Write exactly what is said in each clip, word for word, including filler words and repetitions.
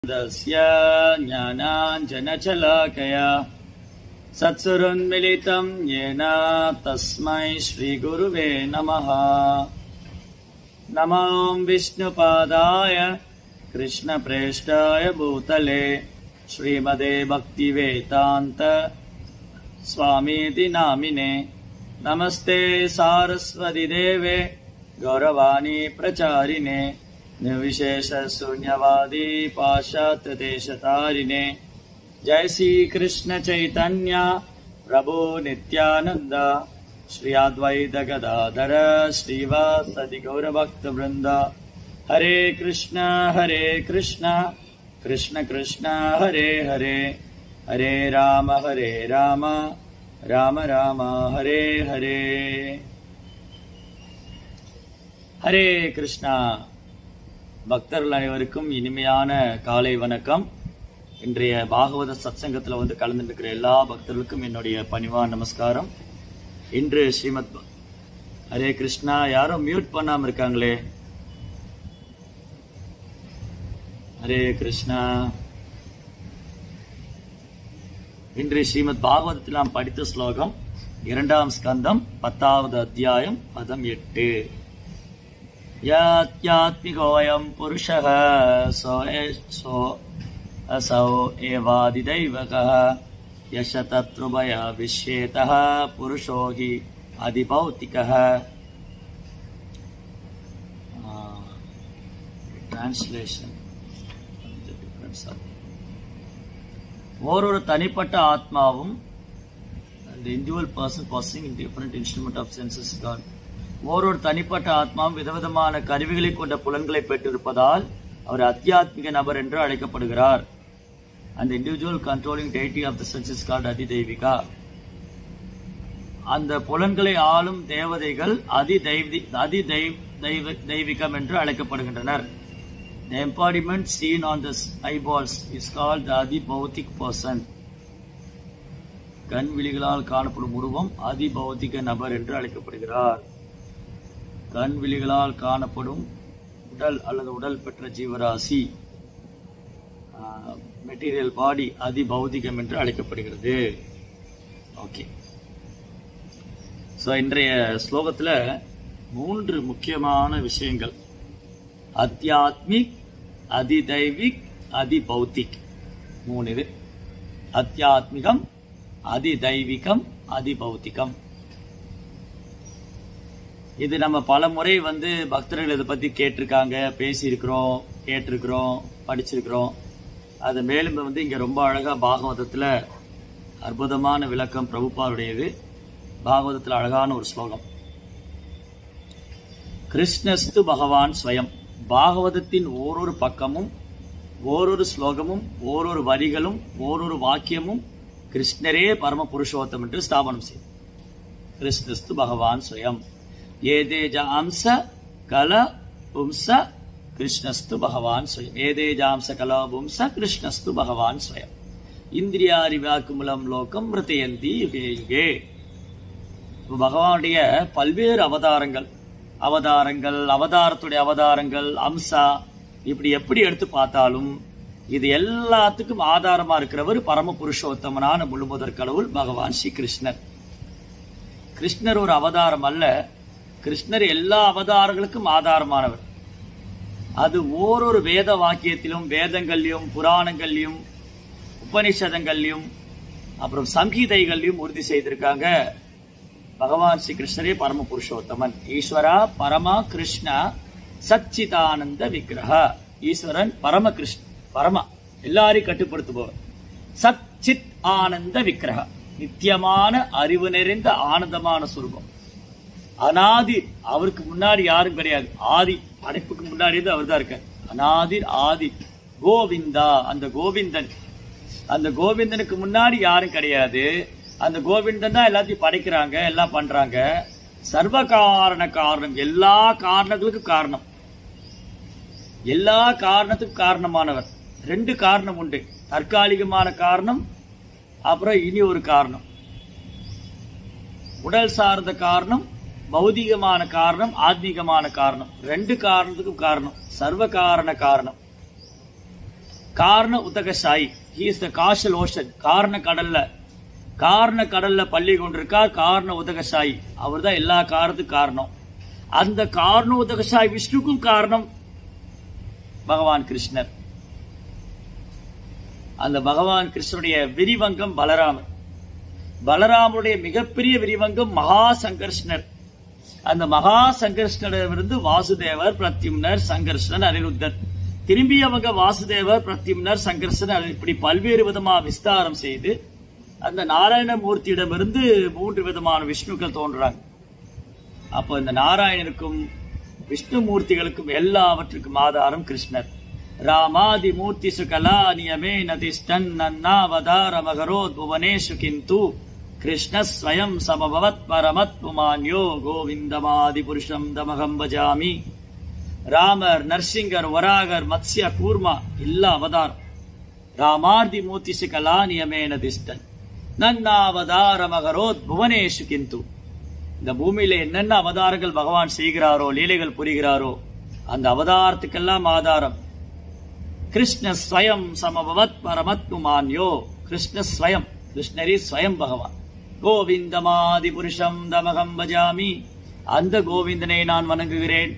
दस्य ज्ञानाञ्जनशलाकया सत्सुरोन्मिलितं येन तस्मै श्रीगुरुवे नमः। नमो विष्णुपादाय कृष्णप्रेष्ठाय भूतले श्रीमते भक्तिवेदान्त स्वामीति नामिने। नमस्ते सारस्वती देवे गौरवाणी प्रचारिणे निर्विशेष शून्यवादी पाश्चात्य देशतारिणे। जय श्री कृष्ण चैतन्य प्रभु नित्यानंद श्री अद्वैत गदाधर श्रीवासदि गौरभक्त वृंद। हरे कृष्ण हरे कृष्ण कृष्ण कृष्ण हरे हरे हरे राम हरे राम राम राम हरे हरे। हरे कृष्णा। பக்தர்கள் அனைவருக்கும் இனிமையான காலை வணக்கம். இன்றைய பாகவத சத்சங்கத்தில் வந்து கலந்துருக்கிற எல்லா பக்தர்களுக்கும் என்னுடைய பணிவான நமஸ்காரம். இன்று ஸ்ரீமத் ஹரே கிருஷ்ணா. யாரும் மியூட் பண்ணாம இருக்காங்களே. ஹரே கிருஷ்ணா. இன்று ஸ்ரீமத் பாகவதத்தில் நாம் படித்த ஸ்லோகம் இரண்டாம் ஸ்கந்தம் பத்தாவது அத்தியாயம் பதம் எட்டு. यात्यात्मिकोऽयं पुरुषः सो सो असौ एवादिदैवकः यश तत्रुभय विश्येतः पुरुषो हि अधिभौतिकः। ट्रांसलेशन ஓரொரு தனிப்பட்ட ஆத்மாவும் the individual person possessing different instrument of senses God. ஓரொரு தனிப்பட்ட ஆத்மாவும் விதவிதமான கருவிகளை கொண்ட புலன்களை பெற்றிருப்பதால் அவர் அத்தியாத்மிக நபர் என்று அழைக்கப்படுகிறார். அந்த individual controlling deity of the senses called அதிதெய்விகா. அந்த புலன்களை ஆளும் தேவதைகள் அதி தெய்வி அதி தெய்வ தெய்வீகம் என்று அழைக்கப்படுகின்றனர். The embodiment seen on the eyeballs is called the அதிபௌதிக் person. கண் விழிகளால் காணப்படும் உருவம் அதிபௌதிக நபர் என்று அழைக்கப்படுகிறார். கண் விழிகளால் காணப்படும் உடல் அல்லது உடல் பெற்ற ஜீவராசி மெட்டீரியல் பாடி அதிபௌதிகம் என்று அழைக்கப்படுகிறது. ஓகே. ஸோ இன்றைய ஸ்லோகத்தில் மூன்று முக்கியமான விஷயங்கள் அத்தியாத்மிக், அதிதைவிக், அதிபௌத்திக். மூணு இது. அத்தியாத்மிகம், அதிதைவிகம், அதிபௌத்திகம். இது நம்ம பல முறை வந்து பக்தர்கள் இதை பத்தி கேட்டிருக்காங்க, பேசியிருக்கிறோம், கேட்டிருக்கிறோம், படிச்சிருக்கிறோம். அது மேலும் வந்து இங்க ரொம்ப அழகா பாகவதத்துல அற்புதமான விளக்கம் பிரபுபாருடையது. பாகவதத்துல அழகான ஒரு ஸ்லோகம். கிருஷ்ணஸ்து பகவான் ஸ்வயம். பாகவதத்தின் ஓரொரு பக்கமும் ஓரொரு ஸ்லோகமும் ஓரொரு வரிகளும் ஓரொரு வாக்கியமும் கிருஷ்ணரே பரம புருஷோத்தம் என்று ஸ்தாபனம் செய்யும். கிருஷ்ணஸ்து பகவான் ஸ்வயம். ஏதேஜாம்ச கல பும்ச கிருஷ்ணஸ்து பகவான் ஸ்வயம். ஏதேஜாம்ச கல பும்ச கிருஷ்ணஸ்து பகவான் ஸ்வயம். இந்திரியாரிவாக்குமுலம் லோகம் மிருதயந்தி யுகே யுகே. பகவானுடைய பல்வேறு அவதாரங்கள் அவதாரங்கள் அவதாரத்துடைய அவதாரங்கள் அம்சா இப்படி எப்படி எடுத்து பார்த்தாலும் இது எல்லாத்துக்கும் ஆதாரமா இருக்கிறவர் பரம புருஷோத்தமனான முழுமுதற் கடவுள் பகவான் ஸ்ரீ கிருஷ்ணர். கிருஷ்ணர் ஒரு அவதாரம் அல்ல. கிருஷ்ணர் எல்லா அவதாரங்களுக்கும் ஆதாரமானவர். அது ஓரொரு வேத வாக்கியத்திலும் வேதங்கள்லையும் புராணங்கள்லையும் உபனிஷதங்கள்லையும் அப்புறம் சங்கீதைகள்லையும் உறுதி செய்திருக்காங்க. பகவான் ஸ்ரீ கிருஷ்ணரே பரம புருஷோத்தமன். ஈஸ்வரா பரமா கிருஷ்ணா சச்சிதானந்த விக்கிரக. ஈஸ்வரன் பரம கிருஷ்ண பரமா எல்லாரையும் கட்டுப்படுத்துபவர். சச்சித் ஆனந்த விக்கிரக. நித்தியமான அறிவு நிறைந்த ஆனந்தமான சுரூபம். அனாதி. அவருக்கு முன்னாடி யாரும் கிடையாது. ஆதி. படைப்புக்கு முன்னாடி அவர் தான் இருக்கார். அனாதி ஆதி. கோவிந்தா. அந்த கோவிந்தன் அந்த கோவிந்தனுக்கு முன்னாடி யாரும் கிடையாது. அந்த கோவிந்தன் தான் எல்லாத்தையும் படைக்கிறாங்க, எல்லாம் பண்றாங்க. சர்வ காரண காரணம். எல்லா காரணங்களுக்கும் காரணம். எல்லா காரணத்துக்கும் காரணமானவர். ரெண்டு காரணம் உண்டு. தற்காலிகமான காரணம், அப்புறம் இனி ஒரு காரணம். உடல் சார்ந்த காரணம், பௌதிகமான காரணம், ஆத்மீகமான காரணம். ரெண்டு காரணத்துக்கும் காரணம். சர்வ காரண காரணம். காரண உதக சாயி, he is the causal ocean. காரண கடல்ல காரண கடல்ல பள்ளி கொண்டிருக்கார் காரண உதக சாயி. அவர் தான் எல்லா காரணத்துக்கும் காரணம். அந்த காரண உதக சாயி விஷ்ணுக்கும் காரணம் பகவான் கிருஷ்ணர். அந்த பகவான் கிருஷ்ணனுடைய விரிவங்கம் பலராமர். பலராமருடைய மிகப்பெரிய விரிவங்கம் மகா சங்கர்ஷ்ணர். அந்த மகா சங்கர்ஷ்ணரிடமிருந்து வாசுதேவர், பிரத்யும்னர், சங்கர்ஷ்ணன், அனிருத்தர். திரும்பி அவங்க வாசுதேவர், பிரத்யும்னர், சங்கர்ஷ்ணன் இப்படி பல்வேறு விதமா விஸ்தாரம் செய்து அந்த நாராயணமூர்த்தியிடமிருந்து மூன்று விதமான விஷ்ணுக்கள் தோன்றாங்க. அப்போ இந்த நாராயணனுக்கும் விஷ்ணு மூர்த்திகளுக்கும் எல்லாவற்றுக்கும் ஆதாரம் கிருஷ்ணர். ராமாதி மூர்த்தி சுகலா நியமே நதிஷ்டன் நன்னாவதார மகரோத் புவனேஷு கிந்து கிருஷ்ண ஸ்வயம் சமபவத் பரமத் புமான்யோ கோவிந்தமாதி புருஷம் தமகம் பஜாமி. ராமர், நரசிங்கர், வராகர், மத்ஸ்ய, கூர்மா எல்லா அவதாரம். ராமாதி மூர்த்தி சுகலா நியமே நதிஷ்டன் நன்னாவதார மகரோத் புவனேஷு கிந்து. இந்த பூமியில என்னென்ன அவதாரங்கள் பகவான் செய்கிறாரோ, லீலைகள் புரிகிறாரோ, அந்த அவதாரத்துக்கெல்லாம் ஆதாரம் கிருஷ்ண ஸ்வயம் சமபவத் பரமத் புமான்யோ. கிருஷ்ண ஸ்வயம், கிருஷ்ணரே ஸ்வயம் பகவான். கோவிந்தமாதி புருஷம் தமகம் பஜாமி. அந்த கோவிந்தனை நான் வணங்குகிறேன்.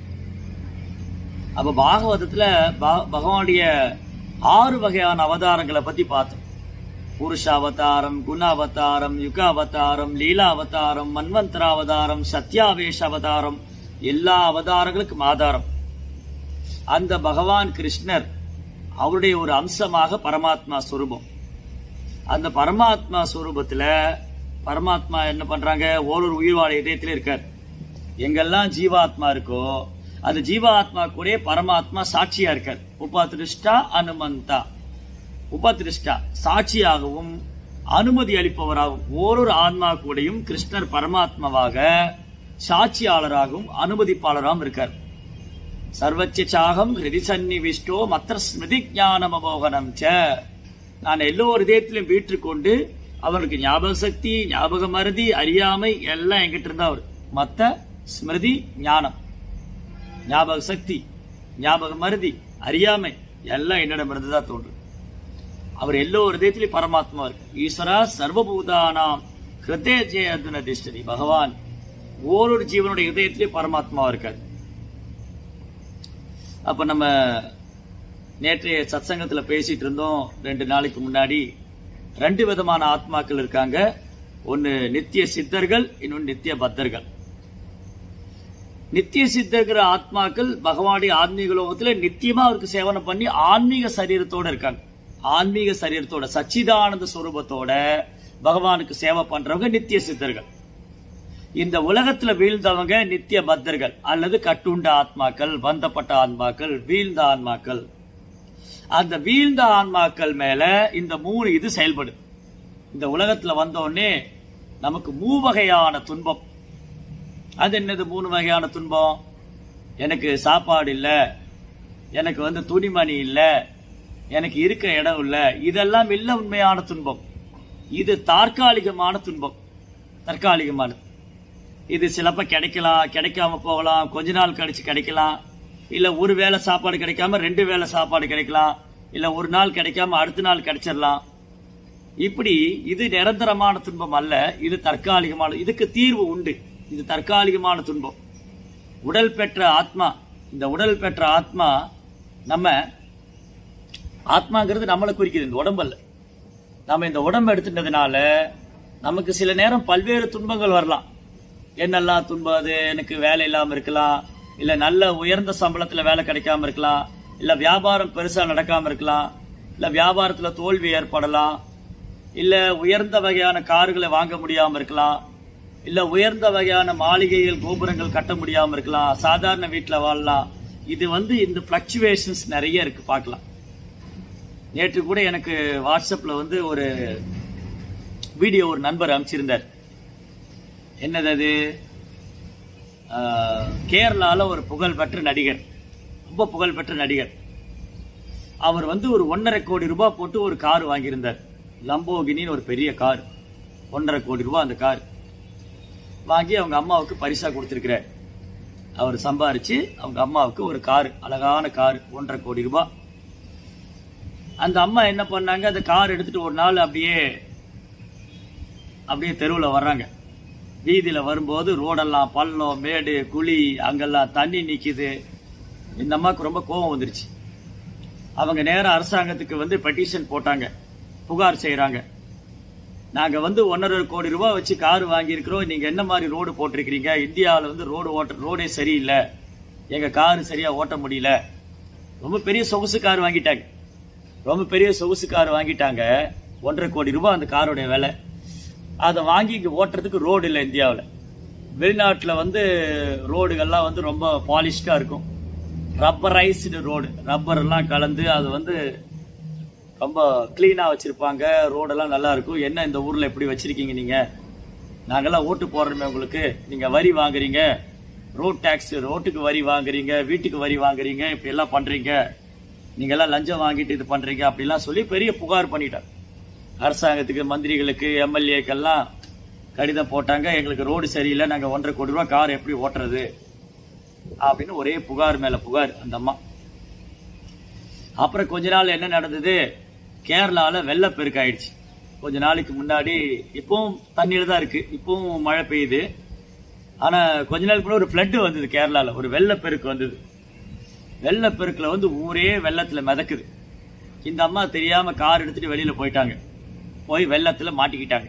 அப்ப பாகவதத்துல பகவானுடைய ஆறு வகையான அவதாரங்களை பத்தி பார்த்தோம். புருஷ அவதாரம், குண அவதாரம், யுக அவதாரம், லீலா அவதாரம், மன்வந்தர அவதாரம், சத்யாவேஷ அவதாரம், எல்லா அவதாரங்களுக்கும் ஆதாரம் அந்த பகவான் கிருஷ்ணர். அவருடைய ஒரு அம்சமாக பரமாத்மா ஸ்வரூபம். அந்த பரமாத்மா ஸ்வரூபத்துல பரமாத்மா என்ன பண்றாங்க, ஒரு உயிர்வாழ இதயத்திலே இருக்கார். எங்கெல்லாம் ஜீவாத்மா இருக்கோ அந்த ஜீவாத்மா கூட பரமாத்மா சாட்சியா இருக்கார். உபதிருஷ்டா அனுமந்தா. உபதிருஷ்டா சாட்சியாகவும் அனுமதி அளிப்பவராகவும் ஓரொரு ஆன்மா கூடையும் கிருஷ்ணர் பரமாத்மாவாக சாட்சியாளராகவும் அனுமதிப்பாளராகவும் இருக்கார். சர்வச்சாகம் ஹிருதி சன்னிவிஷ்டோ மற்ற ஸ்மிருதி ஞானம் அமோகனம் ச. நான் எல்லோரு இதயத்திலும் வீற்றுக்கொண்டு அவனுக்கு ஞாபக சக்தி, ஞாபக மருதி, அறியாமை எல்லாம் என்கிட்ட இருந்தா அவர். மத்த ஸ்மிருதி ஞானம், ஞாபக சக்தி, ஞாபக மருதி, அறியாமை எல்லாம் என்னிடம் இருந்துதான் தோன்றும். அவர் எல்லோரு இதயத்திலும் பரமாத்மா இருக்கு. ஈஸ்வரா சர்வபூதானாம் ஹிருதய ஜெயதுன திஷ்டதி. பகவான் ஓரொரு ஜீவனுடைய இதயத்திலே பரமாத்மா இருக்காரு. அப்ப நம்ம நேற்றைய சத்சங்கத்துல பேசிட்டு இருந்தோம். ரெண்டு நாளைக்கு முன்னாடி ரெண்டு விதமான ஆத்மாக்கள் இருக்காங்க. ஒன்னு நித்திய சித்தர்கள், இன்னொன்னு நித்திய பத்தர்கள். நித்திய சித்தர்கள் ஆத்மாக்கள் பகவானுடைய ஆன்மீக லோகத்துல நித்தியமா அவருக்கு சேவனை பண்ணி ஆன்மீக சரீரத்தோட இருக்காங்க. ஆன்மீக சரீரத்தோட சச்சிதானந்த ஸ்வரூபத்தோட பகவானுக்கு சேவை பண்றவங்க நித்திய சித்தர்கள். இந்த உலகத்துல வீழ்ந்தவங்க நித்திய பத்தர்கள் அல்லது கட்டுண்ட ஆத்மாக்கள், பந்தப்பட்ட ஆன்மாக்கள், வீழ்ந்த ஆன்மாக்கள். அந்த வீழ்ந்த ஆன்மாக்கள் மேல இந்த மூணு இது செயல்படுது. இந்த உலகத்துல வந்தோடனே நமக்கு மூவகையான துன்பம். அது என்னது மூணு வகையான துன்பம்? எனக்கு சாப்பாடு இல்ல, எனக்கு வந்து துணிமணி இல்ல, எனக்கு இருக்க இடம் இல்ல, இதெல்லாம் இல்ல உண்மையான துன்பம். இது தற்காலிகமான துன்பம். தற்காலிகமானது. இது சிலப்ப கிடைக்கலாம், கிடைக்காம போகலாம், கொஞ்ச நாள் கழிச்சு கிடைக்கலாம். இல்ல ஒரு வேளை சாப்பாடு கிடைக்காம ரெண்டு வேளை சாப்பாடு கிடைக்கலாம். இல்ல ஒரு நாள் கிடைக்காம அடுத்த நாள் கிடைச்சிடலாம். இப்படி இது நிரந்தரமான துன்பம் அல்ல, இது தற்காலிகமான. இதுக்கு தீர்வு உண்டு. இது தற்காலிகமான துன்பம். உடல் பெற்ற ஆத்மா, இந்த உடல் பெற்ற ஆத்மா, நம்ம ஆத்மாங்கிறது நம்மளை குறிக்குது, இந்த உடம்பல்ல. நம்ம இந்த உடம்பு எடுத்துட்டதுனால நமக்கு சில நேரம் பல்வேறு துன்பங்கள் வரலாம். என்னெல்லாம் துன்பம்? அது எனக்கு வேலை இல்லாம இருக்கலாம், இல்ல நல்ல உயர்ந்த சம்பளத்துல வேலை கிடைக்காம இருக்கலாம், இல்ல வியாபாரம் பெருசா நடக்காம இருக்கலாம், இல்ல வியாபாரத்துல தோல்வி ஏற்படலாம், இல்ல உயர்ந்த வகையான கார்களை வாங்க முடியாம இருக்கலாம், இல்ல உயர்ந்த வகையான மாளிகைகள், கோபுரங்கள் கட்ட முடியாம இருக்கலாம், சாதாரண வீட்டுல வாழலாம். இது வந்து இந்த பிளக்சுவேஷன்ஸ் நிறைய இருக்கு, பார்க்கலாம். நேற்று கூட எனக்கு வாட்ஸ்அப்ல வந்து ஒரு வீடியோ ஒரு நண்பர் அனுப்பிச்சிருந்தார். என்னது அது? கேரளால ஒரு புகழ்பெற்ற நடிகர், ரொம்ப புகழ்பெற்ற நடிகர். அவர் வந்து ஒரு ஒன்னரை கோடி ரூபாய் போட்டு ஒரு கார் வாங்கியிருந்தார். லம்போகினின்னு ஒரு பெரிய கார், ஒன்றரை கோடி ரூபாய் அந்த கார் வாங்கி அவங்க அம்மாவுக்கு பரிசா கொடுத்திருக்கிறார். அவர் சம்பாரிச்சு அவங்க அம்மாவுக்கு ஒரு கார், அழகான கார், ஒன்றரை கோடி ரூபாய். அந்த அம்மா என்ன பண்ணாங்க, அந்த கார் எடுத்துட்டு ஒரு நாள் அப்படியே அப்படியே தெருவில் வர்றாங்க. வீதியில வரும்போது ரோடெல்லாம் பள்ளம் மேடு குழி, அங்கெல்லாம் தண்ணி நிக்குது. இந்த அம்மாவுக்கு ரொம்ப கோபம் வந்துருச்சு. அவங்க நேரம் அரசாங்கத்துக்கு வந்து பெட்டிஷன் போட்டாங்க, புகார் செய்யறாங்க. நாங்க வந்து ஒன்னரை கோடி ரூபாய் வச்சு கார் வாங்கியிருக்கிறோம், நீங்க என்ன மாதிரி ரோடு போட்டிருக்கிறீங்க, இந்தியாவில் வந்து ரோடு ஓட்ட ரோடே சரியில்லை, எங்க காரு சரியா ஓட்ட முடியல. ரொம்ப பெரிய சொகுசு கார் வாங்கிட்டாங்க, ரொம்ப பெரிய சொகுசு கார் வாங்கிட்டாங்க. ஒன்றரை கோடி ரூபாய் அந்த காரோடைய விலை. அதை வாங்கி இங்க ஓட்டுறதுக்கு ரோடு இல்லை இந்தியாவில். வெளிநாட்டில் வந்து ரோடுகள்லாம் வந்து ரொம்ப பாலிஷ்டா இருக்கும், ரப்பரைஸ்டு ரோடு, ரப்பர் எல்லாம் கலந்து அது வந்து ரொம்ப கிளீனா வச்சிருப்பாங்க. ரோடெல்லாம் நல்லா இருக்கும். என்ன இந்த ஊர்ல எப்படி வச்சிருக்கீங்க நீங்க, நாங்கெல்லாம் ஓட்டு போடுறோமே உங்களுக்கு, நீங்க வரி வாங்குறீங்க, ரோட் டாக்ஸ், ரோட்டுக்கு வரி வாங்குறீங்க, வீட்டுக்கு வரி வாங்குறீங்க, இப்படி எல்லாம் பண்றீங்க, நீங்க எல்லாம் லஞ்சம் வாங்கிட்டு இது பண்றீங்க அப்படிலாம் சொல்லி பெரிய புகார் பண்ணிட்டாங்க. அரசாங்கத்துக்கு, மந்திரிகளுக்கு, எம்எல்ஏக்கெல்லாம் கடிதம் போட்டாங்க, எங்களுக்கு ரோடு சரியில்லை, நாங்க ஒன்றரை கோடி ரூபாய் கார் எப்படி ஓட்டுறது அப்படின்னு ஒரே புகார் மேல புகார் அந்த அம்மா. அப்புறம் கொஞ்ச நாள் என்ன நடந்தது, கேரளால வெள்ளப்பெருக்கு ஆயிடுச்சு. கொஞ்ச நாளைக்கு முன்னாடி, இப்பவும் தண்ணீர் தான் இருக்கு, இப்பவும் மழை பெய்யுது. ஆனா கொஞ்ச நாளுக்கு முன்னாடி ஒரு பிளட் வந்தது கேரளால, ஒரு வெள்ளப்பெருக்கு வந்தது. வெள்ளப்பெருக்குல வந்து ஊரே வெள்ளத்துல மிதக்குது. இந்த அம்மா தெரியாம கார் எடுத்துட்டு வெளியில போயிட்டாங்க, போய் வெள்ளத்துல மாட்டிக்கிட்டாங்க.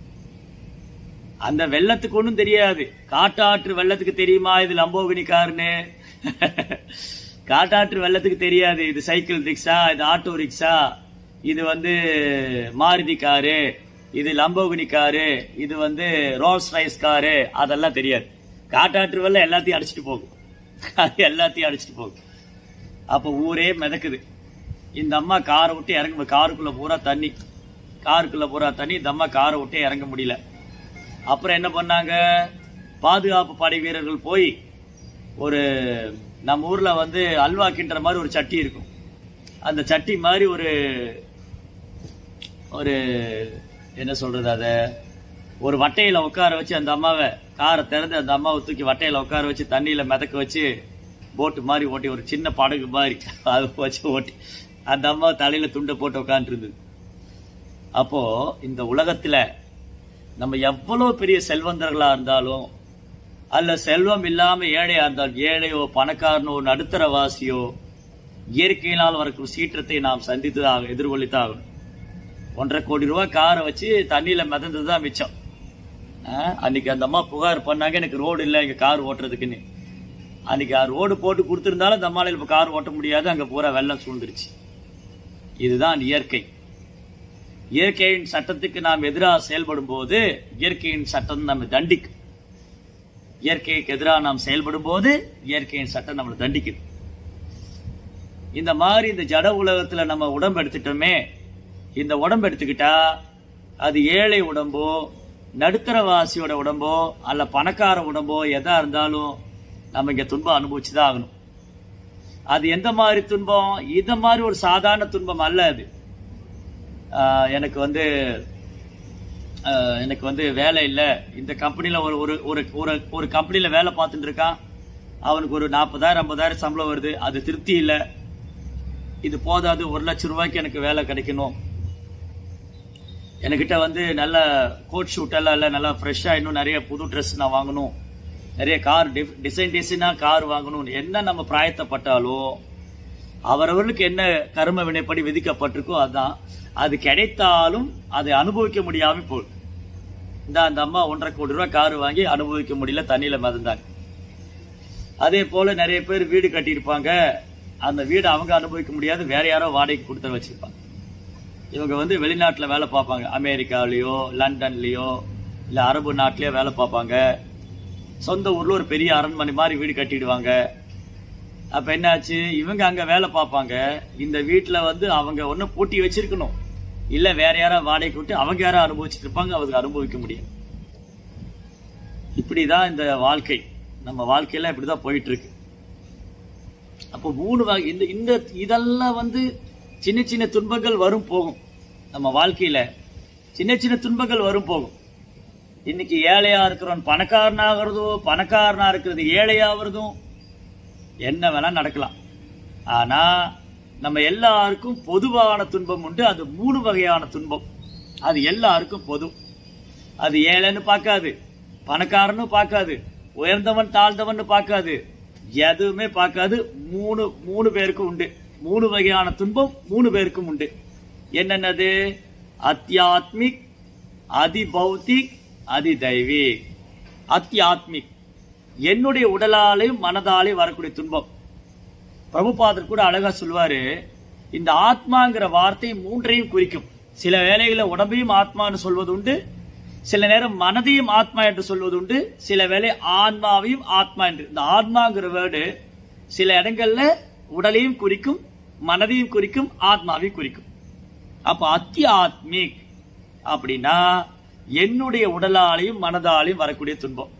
அந்த வெள்ளத்துக்கு ஒன்றும் தெரியாது, காட்டாற்று வெள்ளத்துக்கு தெரியுமா இது லம்போகினி காருன்னு? காட்டாற்று வெள்ளத்துக்கு தெரியாது இது சைக்கிள் ரிக்ஷா, இது ஆட்டோ ரிக்ஷா, இது வந்து மாருதி காரு, இது லம்போகினி காரு, இது வந்து ரோல்ஸ் ரைஸ் காரு, அதெல்லாம் தெரியாது. காட்டாற்று வெள்ளம் எல்லாத்தையும் அடிச்சுட்டு போகும், எல்லாத்தையும் அடிச்சுட்டு போகும். அப்ப ஊரே மிதக்குது. இந்த அம்மா காரை விட்டு இறங்க, காருக்குள்ள பூரா தண்ணி, காருக்குள்ள பூரா தண்ணி. இந்த அம்மா காரை விட்டு இறங்க முடியல. அப்புறம் என்ன பண்ணாங்க, பாதுகாப்பு படை வீரர்கள் போய், ஒரு நம்ம ஊர்ல வந்து அல்வா கிண்டுற மாதிரி ஒரு சட்டி இருக்கும், அந்த சட்டி மாதிரி ஒரு ஒரு என்ன சொல்றது, அத ஒரு வட்டையில உட்கார வச்சு அந்த அம்மாவை, காரை திறந்து அந்த அம்மாவை தூக்கி வட்டையில உட்கார வச்சு தண்ணியில மிதக்க வச்சு போட்டு மாதிரி ஓட்டி, ஒரு சின்ன படகு மாதிரி அதை வச்சு ஓட்டி அந்த அம்மா தலையில துண்டை போட்டு உட்காந்துட்டு இருந்தது. அப்போ இந்த உலகத்துல நம்ம எவ்வளவு பெரிய செல்வந்தர்களா இருந்தாலும், அல்ல செல்வம் இல்லாம ஏழையா இருந்தாலும், ஏழையோ பணக்காரனோ நடுத்தரவாசியோ, இயற்கையினால் வரக்கூடிய சீற்றத்தை நாம் சந்தித்துதான் எதிர்கொள்ளித்தான் ஆகணும். ஒன்றரை கோடி ரூபாய் காரை வச்சு தண்ணியில மிதந்ததுதான் மிச்சம். அன்னைக்கு அந்த அம்மா புகார் பண்ணாங்க, எனக்கு ரோடு இல்லை இங்க கார் ஓட்டுறதுக்குன்னு. அன்னைக்கு ரோடு போட்டு கொடுத்திருந்தாலும் அந்த அம்மால இப்ப கார் ஓட்ட முடியாது, அங்க பூரா வெள்ளம் சூழ்ந்துருச்சு. இதுதான் இயற்கை. இயற்கையின் சட்டத்துக்கு நாம் எதிராக செயல்படும் போது இயற்கையின் சட்டம் நம்ம தண்டிக்கும். இயற்கைக்கு எதிராக நாம் செயல்படும் போது இயற்கையின் சட்டம் நம்மளை தண்டிக்குது. இந்த மாதிரி இந்த ஜட உலகத்துல நம்ம உடம்பு எடுத்துட்டோமே, இந்த உடம்பு எடுத்துக்கிட்டா அது ஏழை உடம்போ நடுத்தரவாசியோட உடம்போ அல்ல பணக்கார உடம்போ எதா இருந்தாலும் நம்ம இங்க துன்பம் அனுபவிச்சுதான் ஆகணும். அது எந்த மாதிரி துன்பம், இந்த மாதிரி ஒரு சாதாரண துன்பம் அல்ல அது. எனக்கு வந்து எனக்கு வந்து வேலை இல்லை, இந்த கம்பெனில ஒரு ஒரு ஒரு ஒரு கம்பெனில வேலை பார்த்துட்டு இருக்கான், அவனுக்கு ஒரு நாற்பதாயிரம் ஐம்பதாயிரம் சம்பளம் வருது, அது திருப்தி இல்லை, இது போதாது, ஒரு லட்சம் ரூபாய்க்கு எனக்கு வேலை கிடைக்கணும், என்கிட்ட வந்து நல்ல கோட் ஷூட் எல்லாம் இல்லை, நல்லா ஃப்ரெஷ்ஷா இன்னும் நிறைய புது ட்ரெஸ் நான் வாங்கணும், நிறைய கார் டிசைன் டிசைனா கார் வாங்கணும், என்ன நம்ம பிராயத்தப்பட்டாலோ அவரவர்களுக்கு என்ன கர்ம வினைப்படி விதிக்கப்பட்டிருக்கோ அதான், அது கிடைத்தாலும் அதை அனுபவிக்க முடியாம போகுது. இந்த அந்த அம்மா ஒன்றரை கோடி ரூபாய் கார் வாங்கி அனுபவிக்க முடியல, தண்ணியில மிதந்தாங்க. அதே போல நிறைய பேர் வீடு கட்டியிருப்பாங்க, அந்த வீடு அவங்க அனுபவிக்க முடியாது, வேற யாரோ வாடகைக்கு கொடுத்து வச்சிருப்பாங்க. இவங்க வந்து வெளிநாட்டுல வேலை பார்ப்பாங்க, அமெரிக்காவிலயோ லண்டன்லயோ இல்ல அரபு நாட்டிலயோ வேலை பார்ப்பாங்க. சொந்த ஊர்ல ஒரு பெரிய அரண்மனை மாதிரி வீடு கட்டிடுவாங்க. அப்ப என்னாச்சு, இவங்க அங்க வேலை பார்ப்பாங்க, இந்த வீட்டுல வந்து அவங்க ஒண்ணு பூட்டி வச்சிருக்கணும், இல்ல வேற யாராவது வாடகைக்கு விட்டு அவங்க யாரும் அனுபவிச்சுட்டு இருப்பாங்க, அவங்க அனுபவிக்க முடியும். இப்படிதான் இந்த வாழ்க்கை, நம்ம வாழ்க்கையெல்லாம் இப்படிதான் போயிட்டு இருக்கு. அப்போ மூணு வகை, இந்த இந்த இதெல்லாம் வந்து சின்ன சின்ன துன்பங்கள் வரும் போகும். நம்ம வாழ்க்கையில சின்ன சின்ன துன்பங்கள் வரும் போகும். இன்னைக்கு ஏழையா இருக்கிறவன் பணக்காரனாகிறதோ, பணக்காரனா இருக்கிறது ஏழையாகிறதும் என்ன வேணா நடக்கலாம். ஆனா நம்ம எல்லாருக்கும் பொதுவான துன்பம் உண்டு. அது மூணு வகையான துன்பம். அது எல்லாருக்கும் பொது. அது ஏழைன்னு பார்க்காது, பணக்காரன்னு பார்க்காது, உயர்ந்தவன் தாழ்ந்தவன் பார்க்காது, எதுவுமே பார்க்காது. மூணு மூணு பேருக்கும் உண்டு. மூணு வகையான துன்பம் மூணு பேருக்கும் உண்டு. என்னென்னது? அத்தியாத்மிக், அதிபௌத்திக், அதிதைவிக். அத்தியாத்மிக் என்னுடைய உடலாலையும் மனதாலையும் வரக்கூடிய துன்பம். பிரபுபாதர் கூட அழகா சொல்வாரு, இந்த ஆத்மாங்கிற வார்த்தை மூன்றையும் குறிக்கும். சில வேளைகளை உடம்பையும் ஆத்மான்னு சொல்வது உண்டு, சில நேரம் மனதையும் ஆத்மா என்று சொல்வது உண்டு, சில வேளை ஆன்மாவையும் ஆத்மா என்று. இந்த ஆத்மாங்கிற வேர்டு சில இடங்கள்ல உடலையும் குறிக்கும், மனதையும் குறிக்கும், ஆத்மாவையும் குறிக்கும். அப்ப அத்தியாத்மிக் அப்படின்னா என்னுடைய உடலாலையும் மனதாலையும் வரக்கூடிய துன்பம்.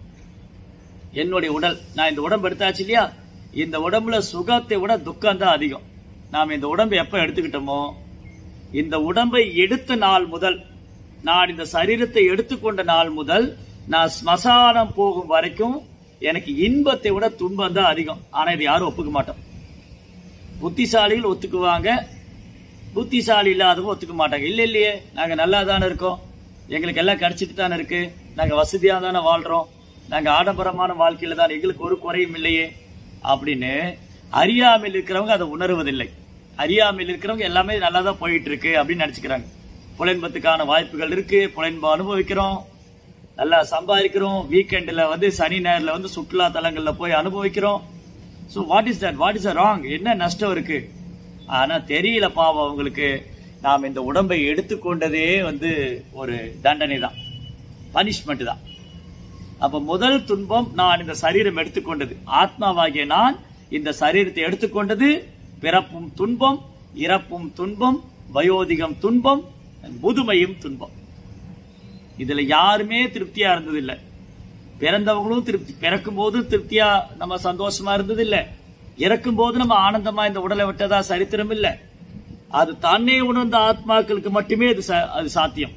என்னுடைய உடல், நான் இந்த உடம்பு எடுத்தாச்சு இல்லையா, இந்த உடம்புல சுகத்தை விட துக்கம் தான் அதிகம். நாம் இந்த உடம்பை எப்ப எடுத்துக்கிட்டோமோ, இந்த உடம்பை எடுத்த நாள் முதல், நான் இந்த சரீரத்தை எடுத்துக்கொண்ட நாள் முதல் நான் ஸ்மசானம் போகும் வரைக்கும் எனக்கு இன்பத்தை விட துன்பம் தான் அதிகம். ஆனா இது யாரும் ஒப்புக்க மாட்டோம். புத்திசாலிகள் ஒத்துக்குவாங்க, புத்திசாலி இல்லாதவங்க ஒத்துக்க மாட்டாங்க. இல்ல இல்லையே, நாங்க நல்லா தானே இருக்கோம், எங்களுக்கு எல்லாம் கிடைச்சிட்டு தானே இருக்கு, நாங்க வசதியா தானே வாழ்றோம், நாங்க ஆடம்பரமான வாழ்க்கையில தான், எங்களுக்கு ஒரு குறையும் இல்லையே அப்படின்னு அறியாமையில் இருக்கிறவங்க அதை உணர்வதில்லை. அறியாமையில் இருக்கிறவங்க எல்லாமே நல்லா தான் போயிட்டு இருக்கு அப்படின்னு நினைச்சுக்கிறாங்க. புலன்பத்துக்கான வாய்ப்புகள் இருக்கு, புலன்பு அனுபவிக்கிறோம், நல்லா சம்பாதிக்கிறோம், வீக்கெண்ட்ல வந்து சனி ஞாயிறுல வந்து சுற்றுலா தலங்கள்ல போய் அனுபவிக்கிறோம். So what is that, what is a wrong, என்ன நஷ்டம் இருக்கு? ஆனா தெரியல பாவம் அவங்களுக்கு, நாம் இந்த உடம்பை எடுத்துக்கொண்டதே வந்து ஒரு தண்டனை தான், பனிஷ்மெண்ட் தான். அப்ப முதல் துன்பம், நான் இந்த சரீரம் எடுத்துக்கொண்டது, ஆத்மாவாகிய நான் இந்த சரீரத்தை எடுத்துக்கொண்டது. பிறப்பும் துன்பம், இறப்பும் துன்பம், வயோதிகம் துன்பம், முதுமையும் துன்பம். இதுல யாருமே திருப்தியா இருந்ததில்லை. பிறந்தவங்களும் திருப்தி, பிறக்கும் போது திருப்தியா நம்ம சந்தோஷமா இருந்தது இல்ல, இறக்கும் போது நம்ம ஆனந்தமா இந்த உடலை விட்டதா சரித்திரம் இல்ல. அது தன்னை உணர்ந்த ஆத்மாக்களுக்கு மட்டுமே அது அது சாத்தியம்.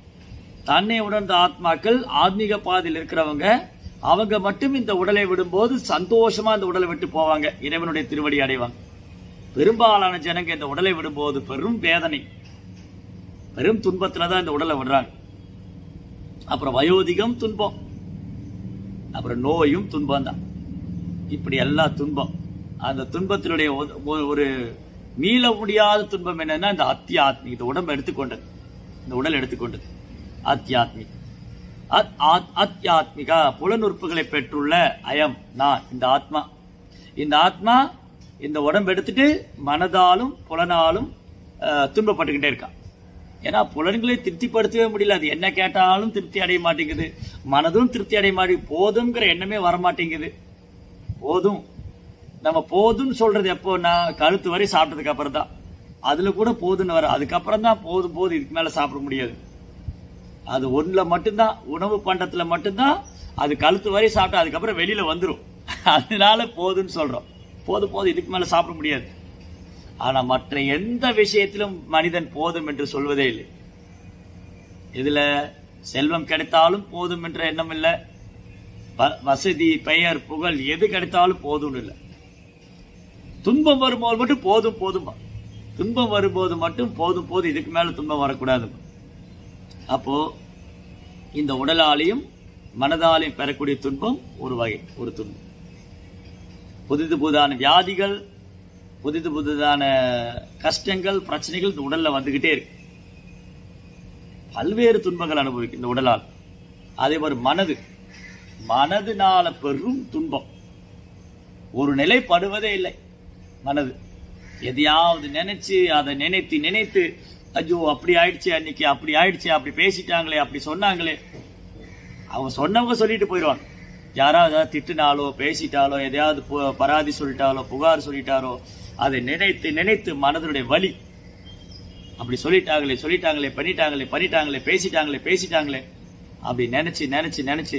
தன்னை உணர்ந்த ஆத்மாக்கள், ஆத்மீக பாதையில் இருக்கிறவங்க, அவங்க மட்டும் இந்த உடலை விடும்போது சந்தோஷமா இந்த உடலை விட்டு போவாங்க, இறைவனுடைய திருவடி அடைவாங்க. பெரும்பாலான ஜனங்க இந்த உடலை விடும்போது பெரும் வேதனை, பெரும் துன்பத்துலதான் இந்த உடலை விடுறாங்க. அப்புறம் வயோதிகம் துன்பம், அப்புறம் நோயும் துன்பம் தான். இப்படி எல்லா துன்பம், அந்த துன்பத்தினுடைய ஒரு மீள முடியாத துன்பம் என்னன்னா இந்த அத்தியாத்மி, இந்த உடம்பு எடுத்துக்கொண்டது, இந்த உடல் எடுத்துக்கொண்டது அத்தியாத்மி. அத்தியாத்மிகா புலனுறுப்புகளை பெற்றுள்ள அயம் நான், இந்த ஆத்மா. இந்த ஆத்மா இந்த உடம்பு எடுத்துட்டு மனதாலும் புலனாலும் துன்பப்பட்டுக்கிட்டே இருக்கான். ஏன்னா புலன்களை திருப்திப்படுத்தவே முடியல, அது என்ன கேட்டாலும் திருப்தி அடைய மாட்டேங்குது, மனதும் திருப்தி அடைய மாட்டேங்குது, போதுங்கிற எண்ணமே வரமாட்டேங்குது. போதும், நம்ம போதும்னு சொல்றது எப்போன்னா கழுத்து வரை சாப்பிட்டதுக்கு அப்புறம் தான், அதுல கூட போதுன்னு வர, அதுக்கப்புறம் தான் போதும் போதும், இதுக்கு மேல சாப்பிட முடியாது. அது ஒண்ணுல மட்டும்தான், உணவு பண்டத்துல மட்டும்தான் அது கழுத்து வரை சாப்பிட்டா அதுக்கப்புறம் வெளியில வந்துடும், அதனால போதுன்னு சொல்றோம். போதும் போதும், இதுக்கு மேல சாப்பிட முடியாது. ஆனா மற்ற எந்த விஷயத்திலும் மனிதன் போதும் என்று சொல்வதே இல்லை. இதுல செல்வம் கிடைத்தாலும் போதும் என்ற எண்ணம் இல்லை, வசதி பெயர் புகழ் எது கிடைத்தாலும் போதும் இல்லை. துன்பம் வரும்போது மட்டும் போதும் போதும், துன்பம் வரும்போது மட்டும் போதும் போதும், இதுக்கு மேல துன்பம் வரக்கூடாது. அப்போ இந்த உடலாலையும் மனதாலையும் பெறக்கூடிய துன்பம் ஒரு வகை, ஒரு துன்பம். புதிது புதான வியாதிகள், புதிது புதிதான கஷ்டங்கள், பிரச்சனைகள் இந்த உடல்ல வந்துகிட்டே இருக்கு. பல்வேறு துன்பங்கள் அனுபவிக்கும் இந்த உடலால். அதே மாதிரி மனது, மனதுனால பெரும் துன்பம், ஒரு நிலைப்படுவதே இல்லை மனது. எதையாவது நினைச்சு அதை நினைத்து நினைத்து ஐயோ அப்படி ஆயிடுச்சு, அன்னைக்கு அப்படி ஆயிடுச்சு, அப்படி பேசிட்டாங்களே, அப்படி சொன்னாங்களே, அவங்க சொன்னவங்க சொல்லிட்டு போயிடுவாங்க. யாராவது திட்டுனாலோ பேசிட்டாலோ எதையாவது பராதி சொல்லிட்டாலோ புகார் சொல்லிட்டாரோ அதை நினைத்து நினைத்து மனதனுடைய வலி, அப்படி சொல்லிட்டாங்களே சொல்லிட்டாங்களே பண்ணிட்டாங்களே பண்ணிட்டாங்களே பேசிட்டாங்களே பேசிட்டாங்களே அப்படி நினைச்சு நினைச்சு நினைச்சு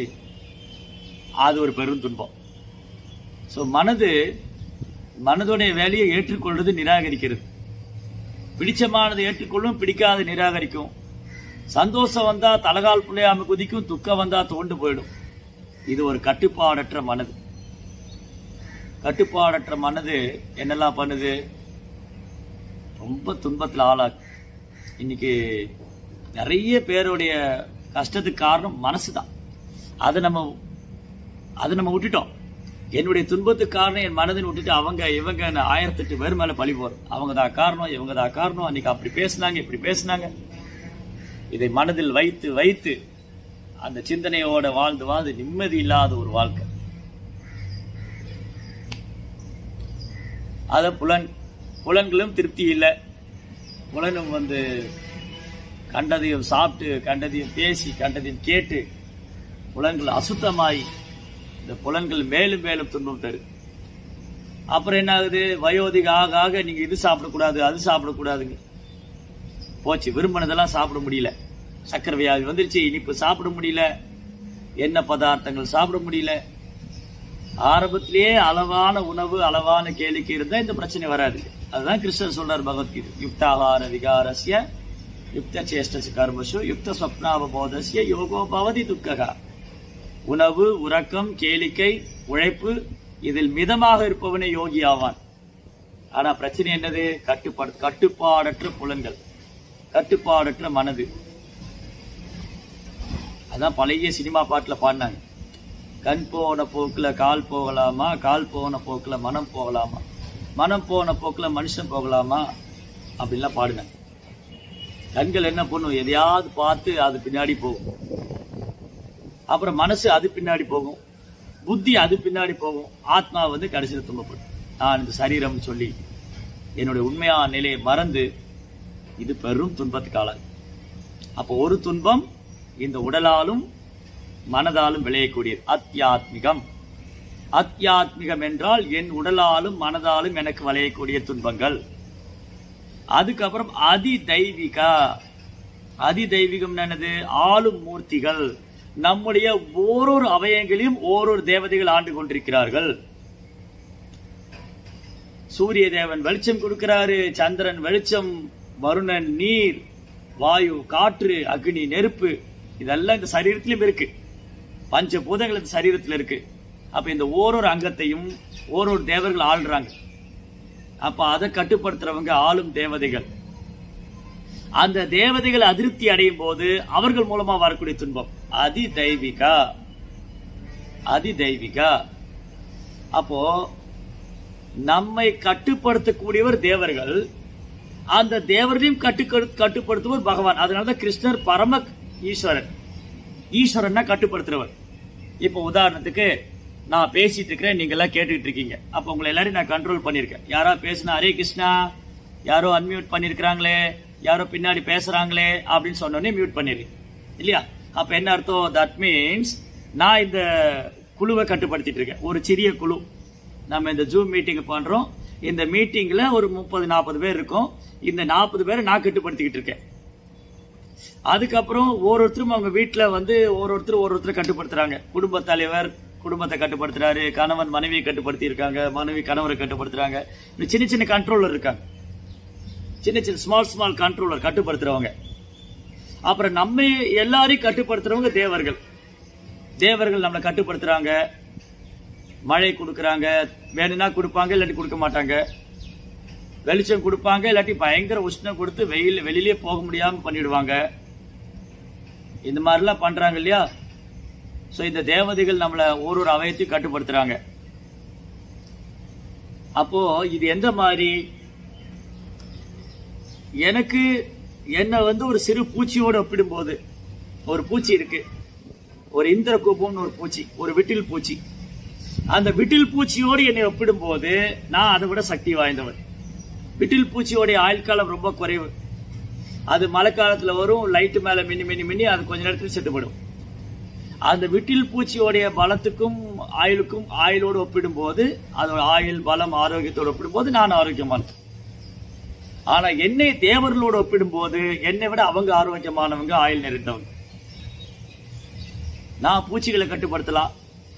அது ஒரு பெரும் துன்பம். ஸோ மனது மனதுடைய வேலையை ஏற்றுக்கொள்வது நிராகரிக்கிறது. பிடிச்சமானதை ஏற்றுக்கொள்ளும், பிடிக்காத நிராகரிக்கும். சந்தோஷம் வந்தா தலகால் புள்ளையாம குதிக்கும், துக்கம் வந்தா தோண்டு போயிடும். இது ஒரு கட்டுப்பாடற்ற மனது. கட்டுப்பாடற்ற மனது என்னெல்லாம் பண்ணுது? ரொம்ப துன்பத்தில் ஆளாகும். இன்னைக்கு நிறைய பேருடைய கஷ்டத்துக்கு காரணம் மனசு தான். அதை நம்ம அதை நம்ம விட்டுட்டோம். என்னுடைய துன்பத்துக்கு காரணம் என் மனதின் விட்டுட்டு அவங்க இவங்க ஆயிரத்தி எட்டு பேர் மேல பழி போறோம். அவங்க தான் காரணம், இவங்க தான் காரணம், அன்னைக்கு அப்படி பேசினாங்க இப்படி பேசினாங்க. இதை மனதில் வைத்து வைத்து அந்த சிந்தனையோட வாழ்ந்து வாழ்ந்து நிம்மதி இல்லாத ஒரு வாழ்க்கை. அத புலன் புலன்களும் திருப்தி இல்லை. புலனும் வந்து கண்டதையும் சாப்பிட்டு கண்டதையும் பேசி கண்டதையும் கேட்டு புலன்கள் அசுத்தமாயி இந்த புலன்கள் மேலும் மேலும் துன்பம் தரும். அப்புறம் என்ன ஆகுது? வயோதிக ஆக ஆக நீங்க இது சாப்பிடக்கூடாது அது சாப்பிடக்கூடாதுங்க. போச்சு, விரும்பினதெல்லாம் சாப்பிட முடியல. சக்கரை வியாதி வந்துருச்சு, இனிப்பு சாப்பிட முடியல, எண்ணெய் பதார்த்தங்கள் சாப்பிட முடியல. ஆரம்பத்திலேயே அளவான உணவு அளவான கேளிக்கை இருந்தா இந்த பிரச்சனை வராது. அதுதான் கிருஷ்ணர் சொல்றார் பகவத்கீதை, யுக்தாகார விகாரஸ்ய யுக்த சேஷ்டச கர்மசு யுக்த ஸ்வப்னாவபோதஸ்ய யோகோ பவதி துக்ககா. உணவு, உறக்கம், கேளிக்கை, உழைப்பு இதில் மிதமாக இருப்பவனே யோகி ஆவான். ஆனா பிரச்சனை என்னது? கட்டுப்பாடு கட்டுப்பாடற்ற புலன்கள், கட்டுப்பாடற்ற மனது. அதான் பழைய சினிமா பாட்டுல பாடினாங்க, கண் போன போக்குல கால் போகலாமா, கால் போன போக்குல மனம் போகலாமா, மனம் போன போக்குல மனுஷன் போகலாமா அப்படின்லாம் பாடுங்க. கண்கள் என்ன பண்ணும்? எதையாவது பார்த்து அது பின்னாடி போகும். அப்புறம் மனசு அது பின்னாடி போகும், புத்தி அது பின்னாடி போகும். ஆத்மா வந்து கடைசியில் துன்பப்படும். நான் இந்த சரீரம் சொல்லி என்னுடைய உண்மையான நிலையை மறந்து இது பெரும் துன்பத்துக்கு ஆளாது. அப்போ ஒரு துன்பம் இந்த உடலாலும் மனதாலும் விளையக்கூடியது அத்தியாத்மிகம். அத்தியாத்மிகம் என்றால் என் உடலாலும் மனதாலும் எனக்கு விளையக்கூடிய துன்பங்கள். அதுக்கப்புறம் அதி தெய்வீகா. அதி தெய்வீகம் என்னது? ஆளும் மூர்த்திகள். நம்முடைய ஓரொரு அவயங்களையும் ஓரொரு தேவதைகள் ஆண்டு கொண்டிருக்கிறார்கள். சூரிய தேவன் வெளிச்சம் கொடுக்கிறாரு, சந்திரன் வெளிச்சம், வருணன் நீர், வாயு காற்று, அக்னி நெருப்பு, இதெல்லாம் இந்த சரீரத்திலும் இருக்கு. பஞ்ச பூதங்கள் இந்த சரீரத்தில் இருக்கு. அப்ப இந்த ஓரொரு அங்கத்தையும் ஓரொரு தேவர்கள் ஆள்றாங்க. அப்ப அதை கட்டுப்படுத்துறவங்க ஆளும் தேவதைகள். அந்த தேவதைகள் அதிருப்தி அடையும் போது அவர்கள் மூலமா வரக்கூடிய துன்பம் அதி தெய்வீகா. அதி தெய்வீகா. அப்போ நம்மை கட்டுப்படுத்தக்கூடியவர் தேவர்கள், அந்த தேவர்களையும் கட்டு கட்டுப்படுத்துவர் பகவான். அதனாலதான் கிருஷ்ணர் பரம ஈஸ்வரன். ஈஸ்வரன்னா கட்டுப்படுத்துறவர். இப்போ உதாரணத்துக்கு நான் பேசிட்டு இருக்கிறேன், நீங்க எல்லாம் கேட்டுக்கிட்டு இருக்கீங்க. அப்ப உங்களை எல்லாரும் நான் கண்ட்ரோல் பண்ணிருக்கேன். யாரா பேசினா ஹரே கிருஷ்ணா, யாரோ அன்மியூட் பண்ணிருக்கிறாங்களே, யாரோ பின்னாடி பேசுறாங்களே அப்படின்னு சொன்னோடனே மியூட் பண்ணிடுறேன் இல்லையா? அப்ப என்ன அர்த்தம்? தட் மீன்ஸ் நான் இந்த குழுவை கட்டுப்படுத்திட்டு இருக்கேன். ஒரு சிறிய குழு. நம்ம இந்த ஜூம் மீட்டிங் பண்றோம். இந்த மீட்டிங்ல ஒரு முப்பது நாற்பது பேர் இருக்கும். இந்த நாற்பது பேரை நான் கட்டுப்படுத்திக்கிட்டு இருக்கேன். அதுக்கப்புறம் ஒவ்வொருத்தரும் அவங்க வீட்டுல வந்து ஒவ்வொருத்தரும் ஒவ்வொருத்தர் கட்டுப்படுத்துறாங்க. குடும்ப தலைவர் குடும்பத்தை கட்டுப்படுத்துறாரு, கணவன் மனைவியை கட்டுப்படுத்தி இருக்காங்க, மனைவி கணவரை கட்டுப்படுத்துறாங்க. சின்ன சின்ன கண்ட்ரோலர் இருக்காங்க, சின்ன சின்ன ஸ்மால் ஸ்மால் கண்ட்ரோலர் கட்டுப்படுத்துறவங்க. அப்புறம் நம்ம எல்லாரையும் கட்டுப்படுத்துறவங்க தேவர்கள். தேவர்கள் நம்மளை கட்டுப்படுத்துறாங்க. மழை கொடுக்கறாங்க, வேணும்னா கொடுப்பாங்க, இல்லாட்டி கொடுக்க மாட்டாங்க. வெளிச்சம் கொடுப்பாங்க, இல்லாட்டி பயங்கர உஷ்ணம் கொடுத்து வெயில் வெளியிலே போக முடியாம பண்ணிடுவாங்க. இந்த மாதிரிலாம் பண்றாங்க இல்லையா? சோ இந்த தேவதைகள் நம்மளை ஒரு ஒரு அவயத்தையும் கட்டுப்படுத்துறாங்க. அப்போ இது எந்த மாதிரி? எனக்கு என்ன வந்து ஒரு சிறு பூச்சியோடு ஒப்பிடும்போது, ஒரு பூச்சி இருக்கு, ஒரு இந்திர கோபம்னு ஒரு பூச்சி, ஒரு விட்டில் பூச்சி. அந்த விட்டில் பூச்சியோடு என்னை ஒப்பிடும்போது நான் அதை விட சக்தி வாய்ந்தவன். விட்டில் பூச்சியோடைய ஆயுள் காலம் ரொம்ப குறைவு. அது மழை காலத்துல வரும், லைட்டு மேல மின்னி மின்னி மின்னி அது கொஞ்ச நேரத்தில் செத்துப்படும். அந்த விட்டில் பூச்சியோடைய பலத்துக்கும் ஆயுளுக்கும் ஆயுளோடு ஒப்பிடும் போது, அதோட ஆயுள் பலம் ஆரோக்கியத்தோடு ஒப்பிடும் போது நான் ஆரோக்கியமான. ஆனா என்னை தேவர்களோடு ஒப்பிடும் போது என்னை விட அவங்க ஆரோக்கியமானவங்க, ஆயுள் நிறைந்தவங்க. நான் பூச்சிகளை கட்டுப்படுத்தலாம்,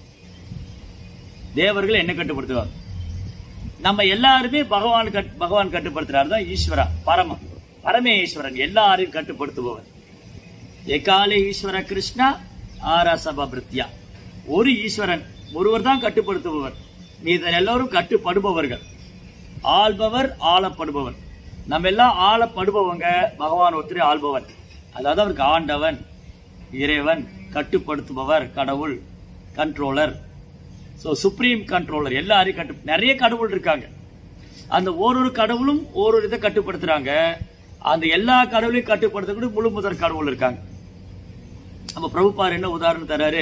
தேவர்கள் என்ன கட்டுப்படுத்துவாங்க. நம்ம எல்லாருமே பகவான் பகவான் கட்டுப்படுத்துறாரு தான் ஈஸ்வரா, பரம பரமேஸ்வரன், எல்லாரையும் கட்டுப்படுத்துபவர். எக்காலே ஈஸ்வர கிருஷ்ணா ஆராசபிருத்யா. ஒரு ஈஸ்வரன் ஒருவர் தான் கட்டுப்படுத்துபவர், மீத எல்லோரும் கட்டுப்படுபவர்கள். ஆள்பவர் ஆளப்படுபவர். நம்ம எல்லாம் ஆளப்படுபவங்க, பகவான் ஒருத்தரே ஆள்பவன். அதாவது அவருக்கு ஆண்டவன், இறைவன், கட்டுப்படுத்துபவர், கடவுள், கண்ட்ரோலர். ஸோ சுப்ரீம் கண்ட்ரோலர், எல்லாரையும் கட்டு நிறைய கடவுள் இருக்காங்க. அந்த ஒரு கடவுளும் ஒரு இதை கட்டுப்படுத்துறாங்க. அந்த எல்லா கடவுளையும் கட்டுப்படுத்தக்கூடிய முழு முதற் கடவுள் இருக்காங்க. நம்ம பிரபுபார் என்ன உதாரணம் தராரு,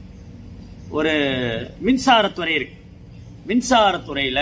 ஒரு மின்சாரத்துறை இருக்கு. மின்சாரத்துறையில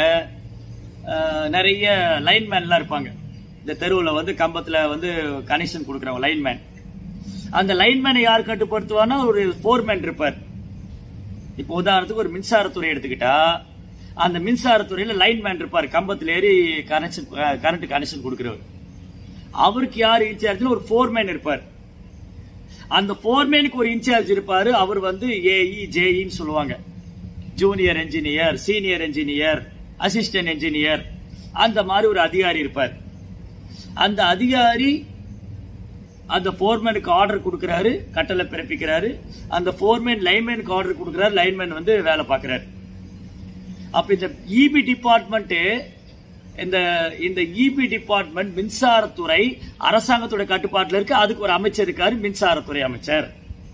நிறைய லைன்மேன்லாம் இருப்பாங்க. இந்த தெருவில் வந்து கம்பத்தில் வந்து கனெக்ஷன் கொடுக்குறவங்க லைன்மேன். அந்த லைன்மேனை யார் கட்டுப்படுத்துவான்னா ஒரு ஃபோர்மேன் இருப்பார். இப்போ உதாரணத்துக்கு ஒரு மின்சாரத்துறை எடுத்துக்கிட்டா, அந்த மின்சாரத்துறையில லைன்மேன் இருப்பார், கம்பத்தில் ஏறி கனெக்ஷன் கரண்ட் கனெக்ஷன் கொடுக்கிறவர். அவருக்கு யார் இன்சார்ஜ்? ஒரு ஃபோர்மேன் இருப்பார். அந்த ஃபோர்மேனுக்கு ஒரு இன்சார்ஜ் இருப்பாரு. அவர் வந்து ஏஇ ஜேஇன்னு சொல்லுவாங்க. Junior engineer, senior engineer, assistant engineer, அந்த மாதிரி ஒரு அதிகாரி இருப்பார். அந்த அதிகாரி அந்த ஃபோர்மேனுக்கு ஆர்டர் கொடுக்கிறாரு, கட்டளை பிறப்பிக்கிறாரு. அந்த ஃபோர்மேன் லைன்மேனுக்கு ஆர்டர் கொடுக்கிறாரு, லைன்மேன் வந்து வேலை பார்க்கிறாரு. அப்ப இந்த இபி டிபார்ட்மெண்ட், இந்த இந்த இபி டிபார்ட்மெண்ட் மின்சாரத்துறை அரசாங்கத்துடைய கட்டுப்பாட்டில் இருக்கு. அதுக்கு ஒரு அமைச்சர் இருக்காரு, மின்சாரத்துறை அமைச்சர்.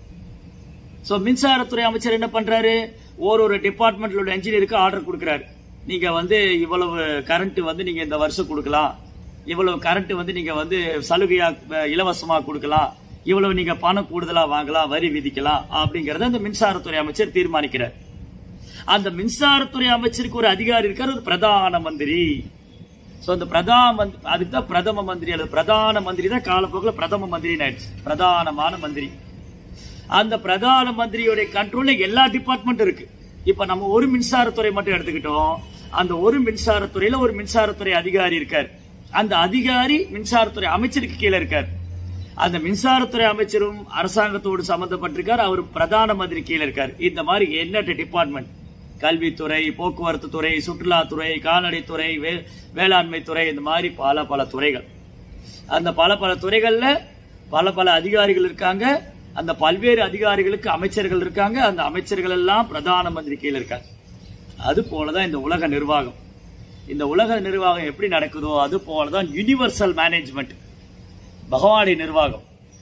சோ மின்சாரத்துறை அமைச்சர் என்ன பண்றாரு, ஒரு ஒரு டிபார்ட்மெண்ட்ல என்ஜினியருக்கு ஆர்டர் கொடுக்கிறாரு. நீங்க வந்து இவ்வளவு கரண்ட் வந்து நீங்க இந்த வருஷம் கொடுக்கலாம், இவ்வளவு கரண்ட் வந்து நீங்க வந்து சலுகையா இலவசமா கொடுக்கலாம், இவ்வளவு நீங்க பணம் கூடுதலா வாங்கலாம், வரி விதிக்கலாம் அப்படிங்கறத அந்த மின்சாரத்துறை அமைச்சர் தீர்மானிக்கிறார். அந்த மின்சாரத்துறை அமைச்சருக்கு ஒரு அதிகாரி இருக்கார், ஒரு பிரதான மந்திரி. சோ அந்த பிரதான அதுக்கு தான் பிரதம மந்திரி அல்லது பிரதான மந்திரி தான் காலப்போக்கில் பிரதம மந்திரி ஆயிடுச்சு, பிரதானமான மந்திரி. அந்த பிரதான மந்திரியோட கண்ட்ரோல்ல எல்லா டிபார்ட்மெண்ட் இருக்கு. இப்ப நம்ம ஒரு மின்சாரத்துறை மட்டும் எடுத்துக்கிட்டோம். அந்த ஒரு மின்சாரத்துறையில ஒரு மின்சாரத்துறை அதிகாரி இருக்கார். அந்த அதிகாரி மின்சாரத்துறை அமைச்சருக்கு கீழே இருக்கார். அந்த மின்சாரத்துறை அமைச்சரும் அரசாங்கத்தோடு சம்பந்தப்பட்டிருக்கார், அவர் பிரதான மந்திரி கீழே இருக்கார். இந்த மாதிரி எண்ணற்ற டிபார்ட்மெண்ட், கல்வித்துறை, போக்குவரத்து துறை, சுற்றுலாத்துறை, கால்நடைத்துறை, வேளாண்மை துறை, இந்த மாதிரி பல பல துறைகள். அந்த பல பல துறைகள்ல பல பல அதிகாரிகள் இருக்காங்க. அந்த பல்வேறு அதிகாரிகளுக்கு அமைச்சர்கள் இருக்காங்க. அந்த அமைச்சர்கள் எல்லாம் பிரதான மந்திரி கீழே இருக்காங்க. அது போலதான் இந்த உலக நிர்வாகம். இந்த உலக நிர்வாகம் எப்படி நடக்குதோ அது போலதான் யூனிவர்சல் மேனேஜ்மெண்ட், பகவானுடைய நிர்வாகம்.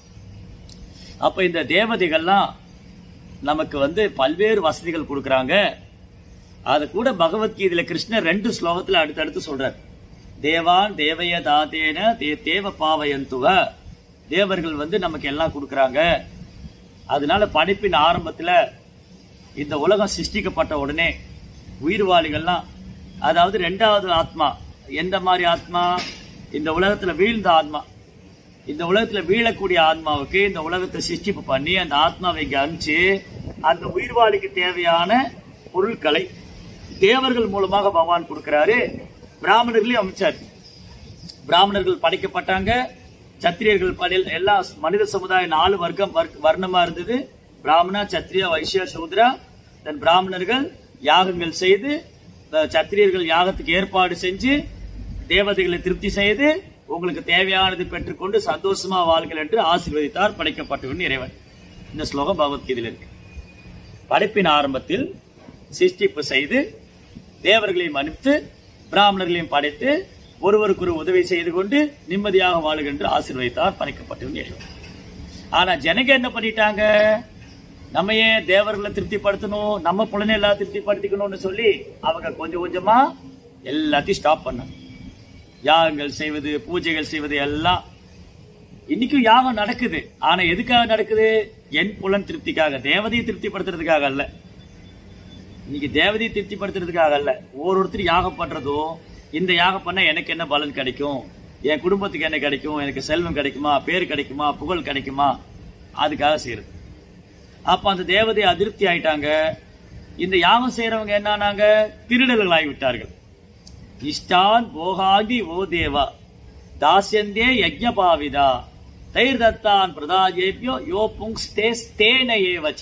அப்ப இந்த தேவதைகள்லாம் நமக்கு வந்து பல்வேறு வசதிகள் கொடுக்கறாங்க. அது கூட பகவத்கீதையில கிருஷ்ணர் ரெண்டு ஸ்லோகத்துல அடுத்தடுத்து சொல்றார். தேவான் தேவய தாதேன தேவ பாவயந்துவ, தேவர்கள் வந்து நமக்கு எல்லாம் கொடுக்கறாங்க. அதனால படைப்பின் ஆரம்பத்துல இந்த உலகம் சிருஷ்டிக்கப்பட்ட உடனே உயிர்வாளிகள்லாம், அதாவது ரெண்டாவது ஆத்மா, எந்த மாதிரி ஆத்மா, இந்த உலகத்துல வீழ்ந்த ஆத்மா, இந்த உலகத்துல வீழக்கூடிய ஆத்மாவுக்கு இந்த உலகத்தை சிருஷ்டிப்பு பண்ணி அந்த ஆத்மாவை இங்க அனுப்பிச்சு அந்த உயிர்வாளிக்கு தேவையான பொருட்களை தேவர்கள் மூலமாக பகவான் கொடுக்கிறாரு. பிராமணர்களையும் அமைச்சாரு. பிராமணர்கள் படைக்கப்பட்டாங்க. சத்திரியர்கள் படையில் எல்லா மனித சமுதாயம் நாலு வர்க்கம் வர்ணமா இருந்தது. பிராமணா, சத்திரியா, வைசியா, சூத்ரா. தன் பிராமணர்கள் யாகங்கள் செய்து, சத்திரியர்கள் யாகத்துக்கு ஏற்பாடு செஞ்சு தேவதைகளை திருப்தி செய்து உங்களுக்கு தேவையானது பெற்றுக்கொண்டு சந்தோஷமா வாழ்கள் என்று ஆசீர்வதித்தார் படைக்கப்பட்டவன் இறைவன். இந்த ஸ்லோகம் பகவத்கீதையில் இருக்கு. படைப்பின் ஆரம்பத்தில் சிருஷ்டிப்பு செய்து தேவர்களையும் அனுப்பித்து பிராமணர்களையும் படைத்து ஒருவருக்கு உதவி செய்து கொண்டு நிம்மதியாக வாழுகின்ற ஆசீர்வதித்தார் படைக்கப்பட்டவன் இறைவன். ஆனா ஜனங்க என்ன பண்ணிட்டாங்க, நம்ம ஏன் தேவர்களை திருப்திப்படுத்தணும், நம்ம புலனை எல்லாம் திருப்திப்படுத்திக்கணும்னு சொல்லி அவங்க கொஞ்சம் கொஞ்சமா எல்லாத்தையும் ஸ்டாப் பண்ணாங்க. யாகங்கள் செய்வது, பூஜைகள் செய்வது எல்லாம் இன்னைக்கும் யாகம் நடக்குது. ஆனா எதுக்காக நடக்குது? என் புலன் திருப்திக்காக, தேவதையை திருப்திப்படுத்துறதுக்காக அல்ல. இன்னைக்கு தேவதையை திருப்திப்படுத்துறதுக்காக அல்ல. ஒவ்வொருத்தர் யாகம் பண்றதும், இந்த யாகம் பண்ண எனக்கு என்ன பலன் கிடைக்கும், என் குடும்பத்துக்கு என்ன கிடைக்கும், எனக்கு செல்வம் கிடைக்குமா, பேர் கிடைக்குமா, புகழ் கிடைக்குமா, அதுக்காக செய்யறது. அப்ப அந்த தேவதை அதிருப்தி ஆயிட்டாங்க. இந்த யாகம் செய்யறவங்க என்னானாங்க, திருடர்கள் ஆகிவிட்டார்கள். இஷ்டான் போகாகி ஓ தேவா தாசியந்தே யஜ்ஞபாவிதா தைர் தத்தான் பிரதாஜேபியோ யோ புங் ஸ்தே ஸ்தேன ஏவச்ச.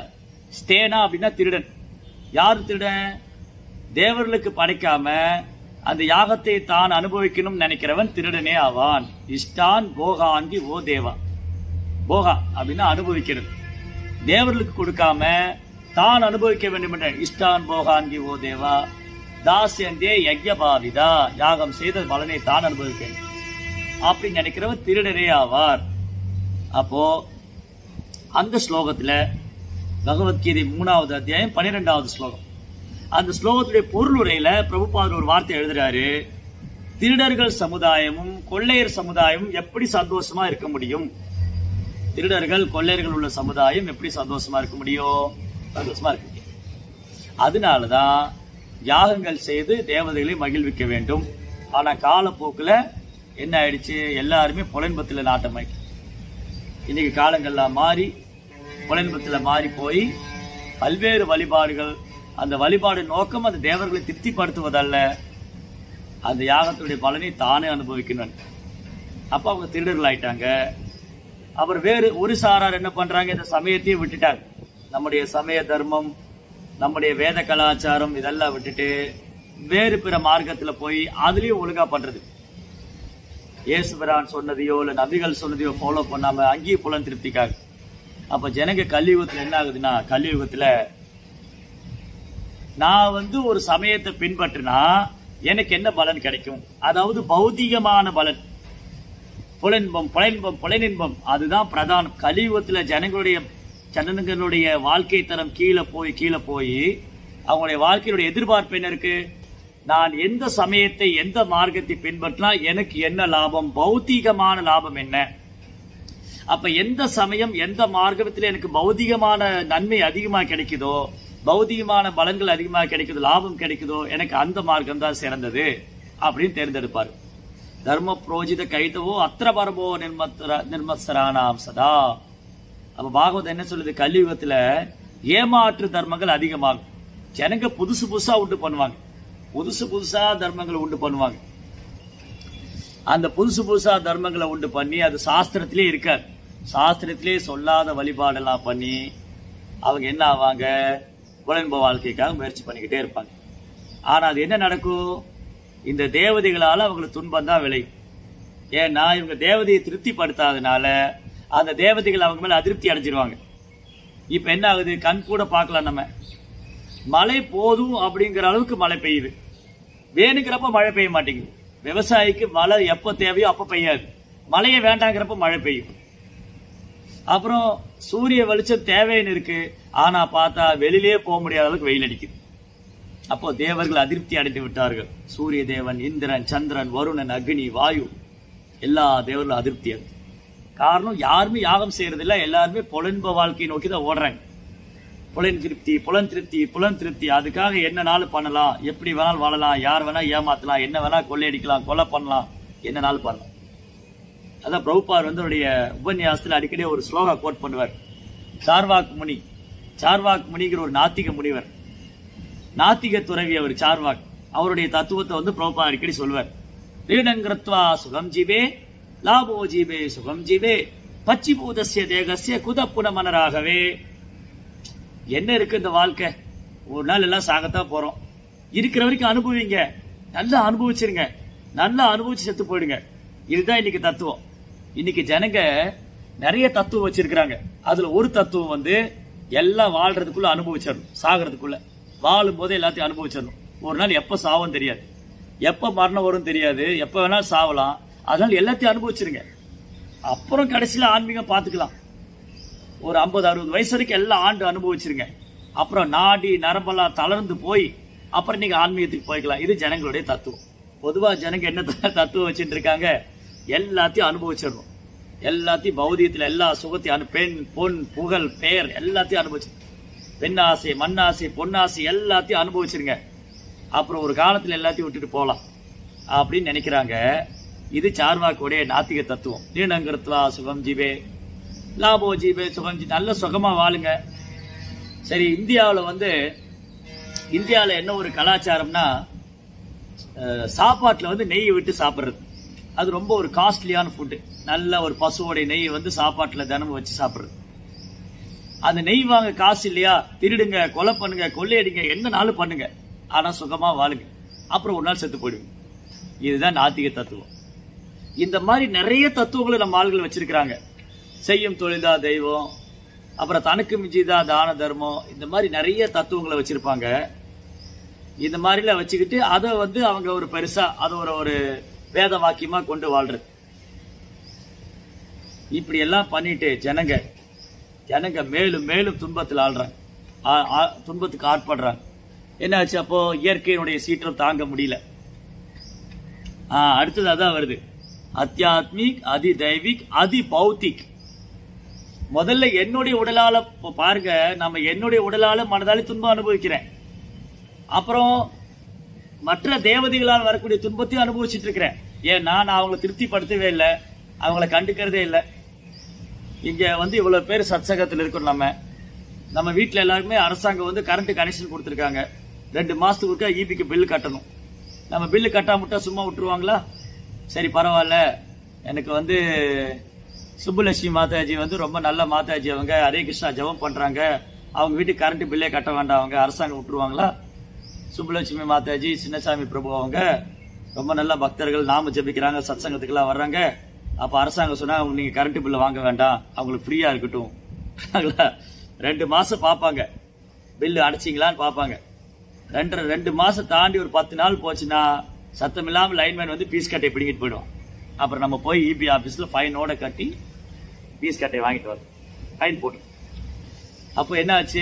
ஸ்தேனா அப்படின்னா திருடன். யார் திருடன்? தேவர்களுக்கு படைக்காம அந்த யாகத்தை தான் அனுபவிக்கணும் நினைக்கிறவன் திருடனே ஆவான். இஷ்டான் போகாங்கி ஓ தேவா. போகா அப்படின்னா அனுபவிக்கிறது. தேவர்களுக்கு கொடுக்காம தான் அனுபவிக்க வேண்டும் என்ற இஷ்டான் போகாங்கி ஓ தேவா தாசியந்தே யஜ்ஞபாவிதா, யாகம் செய்த பலனை தான் அனுபவிக்க. அப்படின்னு நினைக்கிறவர் திருடரே ஆவார். அப்போ அந்த ஸ்லோகத்துல பகவத்கீதை மூணாவது அத்தியாயம் பன்னிரெண்டாவது ஸ்லோகம், அந்த ஸ்லோகத்துடைய பொருளுரையில பிரபுபாதர் ஒரு வார்த்தை எழுதுறாரு, திருடர்கள் சமுதாயமும் கொள்ளையர் சமுதாயமும் எப்படி சந்தோஷமா இருக்க முடியும்? திருடர்கள் கொள்ளையர்கள் உள்ள சமுதாயம் எப்படி சந்தோஷமா இருக்க முடியும்? சந்தோஷமா இருக்க முடியும். அதனாலதான் யாகங்கள் செய்து தேவதைகளை மகிழ்விக்க வேண்டும். ஆனா காலப்போக்குல என்ன ஆயிடுச்சு, எல்லாருமே புலன்பத்துல நாட்டமாயிட்டு இன்னைக்கு காலங்கள்லாம் மாறி புலன்பத்துல மாறி போய் பல்வேறு வழிபாடுகள், அந்த வழிபாடு நோக்கம் அந்த தேவர்களை திருப்திப்படுத்துவதல்ல, அந்த யாகத்துடைய பலனை தானே அனுபவிக்கணும். அப்ப அவங்க திருடர்கள் ஆயிட்டாங்க. அவர் வேறு ஒரு சாரார் என்ன பண்றாங்க, இந்த சமயத்தையும் விட்டுட்டாங்க. நம்முடைய சமய தர்மம், நம்முடைய வேத கலாச்சாரம் இதெல்லாம் விட்டுட்டு வேறு பிற மார்க்கத்துல போய் அதுலயும் ஒழுங்கா பண்றது, இயேசுபிரான் சொன்னதையோ இல்ல நபிகள் சொன்னதையோ ஃபாலோ பண்ணாம அங்கேயும் புலன் திருப்திக்காக. அப்ப ஜனங்க கலியுகத்துல என்ன ஆகுதுன்னா, கலியுகத்துல நான் வந்து ஒரு சமயத்தை பின்பற்றினா எனக்கு என்ன பலன் கிடைக்கும், அதாவது பௌதிகமான பலன், புலன்பம் புலன்பம் புலனின்பம், அதுதான் பிரதானம். கலியுகத்துல ஜனங்களுடைய ஜனங்களுடைய வாழ்க்கை தரம் கீழே போய் கீழே போய் அவங்களுடைய வாழ்க்கையுடைய எதிர்பார்ப்பு என்ன இருக்கு, நான் எந்த சமயத்தை எந்த மார்க்கத்தை பின்பற்றினா எனக்கு என்ன லாபம், பௌத்திகமான லாபம் என்ன. அப்ப எந்த சமயம் எந்த மார்க்கத்தில் எனக்கு பௌதிகமான நன்மை அதிகமா கிடைக்குதோ, பௌதிகமான பலன்கள் அதிகமா கிடைக்குதோ, லாபம் கிடைக்குதோ, எனக்கு அந்த மார்க்கம் தான் சிறந்தது அப்படின்னு தேர்ந்தெடுப்பாரு. தர்ம புரோஜித கைத்தவோ அத்திர பரபோ நிர்மத்ர நிர்மத்சரானாம் சதா. அப்ப பாகவதம் என்ன சொல்லுது, கலியுகத்துல ஏமாற்று தர்மங்கள் அதிகமாகும். ஜனங்க புதுசு புதுசா உண்டு பண்ணுவாங்க, புதுசு புதுசா தர்மங்களை உண்டு பண்ணுவாங்க. அந்த புதுசு புதுசா தர்மங்களை உண்டு பண்ணி அது சாஸ்திரத்திலே இருக்காது, சாஸ்திரத்திலே சொல்லாத வழிபாடெல்லாம் பண்ணி அவங்க என்ன ஆவாங்க, புலன்ப வாழ்க்கைக்காக முயற்சி பண்ணிக்கிட்டே இருப்பாங்க. ஆனா அது என்ன நடக்கும், இந்த தேவதைகளால அவங்களுக்கு துன்பம் தான் விளையும். ஏன்னா இவங்க தேவதையை திருப்திப்படுத்தாதனால அந்த தேவதைகள் அவங்க மேல அதிருப்தி அடைஞ்சிருவாங்க. இப்ப என்ன ஆகுது, கண் கூட பார்க்கலாம், நம்ம மழை போதும் அப்படிங்கிற அளவுக்கு மழை பெய்யுது, வேணுங்கிறப்ப மழை பெய்ய மாட்டேங்குது. விவசாயிக்கு மழை எப்ப தேவையோ அப்ப பெய்யாது, மழையே வேண்டாங்கிறப்ப மழை பெய்யும். அப்புறம் சூரிய வெளிச்சம் தேவைன்னு இருக்கு, ஆனா பார்த்தா வெளியிலே போக முடியாத அளவுக்கு வெயில் அடிக்குது. அப்போ தேவர்கள் அதிருப்தி அடைந்து விட்டார்கள். சூரிய தேவன், இந்திரன், சந்திரன், வருணன், அக்னி, வாயு, எல்லா தேவர்களும் அதிருப்தி அடைந்து. காரணம், யாருமே யாகம் செய்யறது இல்லை, எல்லாருமே புலன்ப வாழ்க்கையை நோக்கி தான் ஓடுறாங்க. புலன் திருப்தி புலன் திருப்தி புலன் திருப்தி, அதுக்காக என்னனாலும் பண்ணலாம், எப்படி வேணாலும் வாழலாம், யார் வேணா ஏமாத்தலாம், என்ன வேணா கொள்ளையடிக்கலாம், கொலை பண்ணலாம், என்னனாலும் பண்ணலாம். அதான் பிரபுபார் வந்து அவருடைய உபன்யாசத்துல அடிக்கடி ஒரு ஸ்லோகா கோட் பண்ணுவார். சார்வாக் முனி, சார்வாக் முனிங்கிற ஒரு நாத்திக முனிவர், நாத்திக துறவி அவர் சார்வாக். அவருடைய தத்துவத்தை வந்து பிரபுபார் அடிக்கடி சொல்வார். ரீடங்கிருத்வா சுகம் ஜீவே லாபோ ஜீவே சுகம் ஜீவே பச்சிபூதஸ்ய தேகஸ்ய குதப்புன மனராகவே. என்ன இருக்கு இந்த வாழ்க்கை, ஒரு நாள் எல்லாம் சாகத்தான் போறோம், இருக்கிற வரைக்கும் அனுபவிங்க, நல்லா அனுபவிச்சிருங்க, நல்லா அனுபவிச்சு செத்து போயிடுங்க. இதுதான் இன்னைக்கு தத்துவம். இன்னைக்கு ஜனங்க நிறைய தத்துவம் வச்சிருக்கிறாங்க. அதுல ஒரு தத்துவம் வந்து எல்லாம் வாழ்றதுக்குள்ள அனுபவிச்சிடணும், சாகிறதுக்குள்ள வாழும் போது எல்லாத்தையும் அனுபவிச்சிடணும். ஒரு நாள் எப்ப சாவும் தெரியாது, எப்ப மரணம் வரும் தெரியாது, எப்ப வேணாலும் சாவலாம். அதனால எல்லாத்தையும் அனுபவிச்சிருங்க, அப்புறம் கடைசியில ஆன்மீகம் பாத்துக்கலாம். ஒரு ஐம்பது அறுபது வயசு வரைக்கும் எல்லாம் ஆண்டு அனுபவிச்சிருங்க, அப்புறம் நாடி நரம்பெல்லாம் தளர்ந்து போய் அப்புறம் நீங்க ஆன்மீகத்துக்கு போய்க்கலாம். இது ஜனங்களுடைய தத்துவம். பொதுவா ஜனங்க என்ன தத்துவம் வச்சுட்டு இருக்காங்க, எல்லாத்தையும் அனுபவிச்சிடணும், எல்லாத்தையும் பௌதியத்துல எல்லா சுகத்தையும், பெண் பொன் புகழ் பெயர் எல்லாத்தையும் அனுபவிச்சு, பெண்ணாசை மண்ணாசை பொன்னாசை எல்லாத்தையும் அனுபவிச்சிருங்க, அப்புறம் ஒரு காலத்துல எல்லாத்தையும் விட்டுட்டு போலாம் அப்படின்னு நினைக்கிறாங்க. இது சார்வாக்குடைய நாத்திக தத்துவம். நீனங்கிருத்வா சுகம் ஜீவே லாபோ ஜீவே சுகம் ஜீ, நல்ல சுகமா வாழுங்க. சரி, இந்தியாவில் வந்து இந்தியாவில் என்ன ஒரு கலாச்சாரம்னா, சாப்பாட்டில் வந்து நெய் விட்டு சாப்பிட்றது. அது ரொம்ப ஒரு காஸ்ட்லியான ஃபுட்டு. நல்ல ஒரு பசுவோடைய நெய் வந்து சாப்பாட்டில் தினமும் வச்சு சாப்பிட்றது. அந்த நெய் வாங்க காசு இல்லையா, திருடுங்க, கொலை பண்ணுங்க, கொள்ளையடிங்க, என்ன நாளும் பண்ணுங்க, ஆனா சுகமா வாழுங்க, அப்புறம் ஒரு நாள் செத்து போயிடுங்க. இதுதான் நாத்திக தத்துவம். இந்த மாதிரி நிறைய தத்துவங்களை நம்ம ஆள்கள் வச்சிருக்கிறாங்க. செய்யும் தொழில்தா தெய்வம், அப்புறம் தனக்கு மிஞ்சிதா தான தர்மம், இந்த மாதிரி நிறைய தத்துவங்களை வச்சிருப்பாங்க. இந்த மாதிரிலாம் வச்சுக்கிட்டு அதை வந்து அவங்க ஒரு பெருசா அதை ஒரு ஒரு வேத வாக்கியமா கொண்டு வாழ்றது. இப்படி எல்லாம் பண்ணிட்டு ஜனங்க ஜனங்க மேலும் மேலும் துன்பத்தில் ஆள்றாங்க, துன்பத்துக்கு ஆட்படுறாங்க. என்ன ஆச்சு? அப்போ இயற்கையினுடைய சீற்றம் தாங்க முடியல. ஆஹ் அடுத்தது அதான் வருது, அத்தியாத்மிக், அதி தெய்வீக், அதி பௌத்திக். முதல்ல என்னுடைய உடலால பாருங்க, நம்ம என்னுடைய உடலால மனதால துன்பம் அனுபவிக்கிறேன். அப்புறம் மற்ற தேவதைகளால் வரக்கூடிய துன்பத்தையும் அனுபவிச்சுட்டு இருக்கிறேன். ஏன்னா நான் அவங்களை திருப்திப்படுத்தவே இல்லை, அவங்கள கண்டுக்கிறதே இல்லை. இங்க வந்து இவ்வளவு பேர் சத்சங்கத்தில் இருக்கணும். நம்ம நம்ம வீட்டுல எல்லாருக்குமே அரசாங்கம் வந்து கரண்ட் கனெக்ஷன் கொடுத்துருக்காங்க. ரெண்டு மாசத்துக்கு ஒருக்கா ஈபிக்கு பில்லு கட்டணும். நம்ம பில்லு கட்டாமட்டா சும்மா விட்டுருவாங்களா? சரி பரவாயில்ல, எனக்கு வந்து சுப்புலட்சுமி மாதாஜி வந்து ரொம்ப நல்ல மாதாஜி, அவங்க ஹரே கிருஷ்ணா ஜெபம் பண்றாங்க, அவங்க வீட்டுக்கு கரண்ட் பில்லே கட்ட வேண்டாம், அவங்க அரசாங்கம் விட்டுருவாங்களா? சுப்புலட்சுமி மாதாஜி, சின்னசாமி பிரபு அவங்க ரொம்ப நல்ல பக்தர்கள், நாம ஜெபிக்கிறாங்க, சத்சங்கத்துக்கெல்லாம் வர்றாங்க. அப்ப அரசாங்கம் சொன்னா நீங்க கரண்ட் பில்ல வாங்க வேண்டாம், அவங்களுக்கு ஃப்ரீயா இருக்கட்டும். ரெண்டு மாசம் பார்ப்பாங்க, பில்லு அடைச்சிங்களான்னு பார்ப்பாங்க. ரெண்டு ரெண்டு மாசம் தாண்டி ஒரு பத்து நாள் போச்சுன்னா சத்தம் இல்லாம லைன்மேன் வந்து பீஸ் கட்டை பிடிங்கிட்டு போயிடுவோம். அப்புறம் நம்ம போய் இபி ஆபீஸ்ல ஃபைனோட கட்டி பீஸ் கட்டை வாங்கிட்டு வரோம், ஃபைன் போட்டு. அப்போ என்ன ஆச்சு?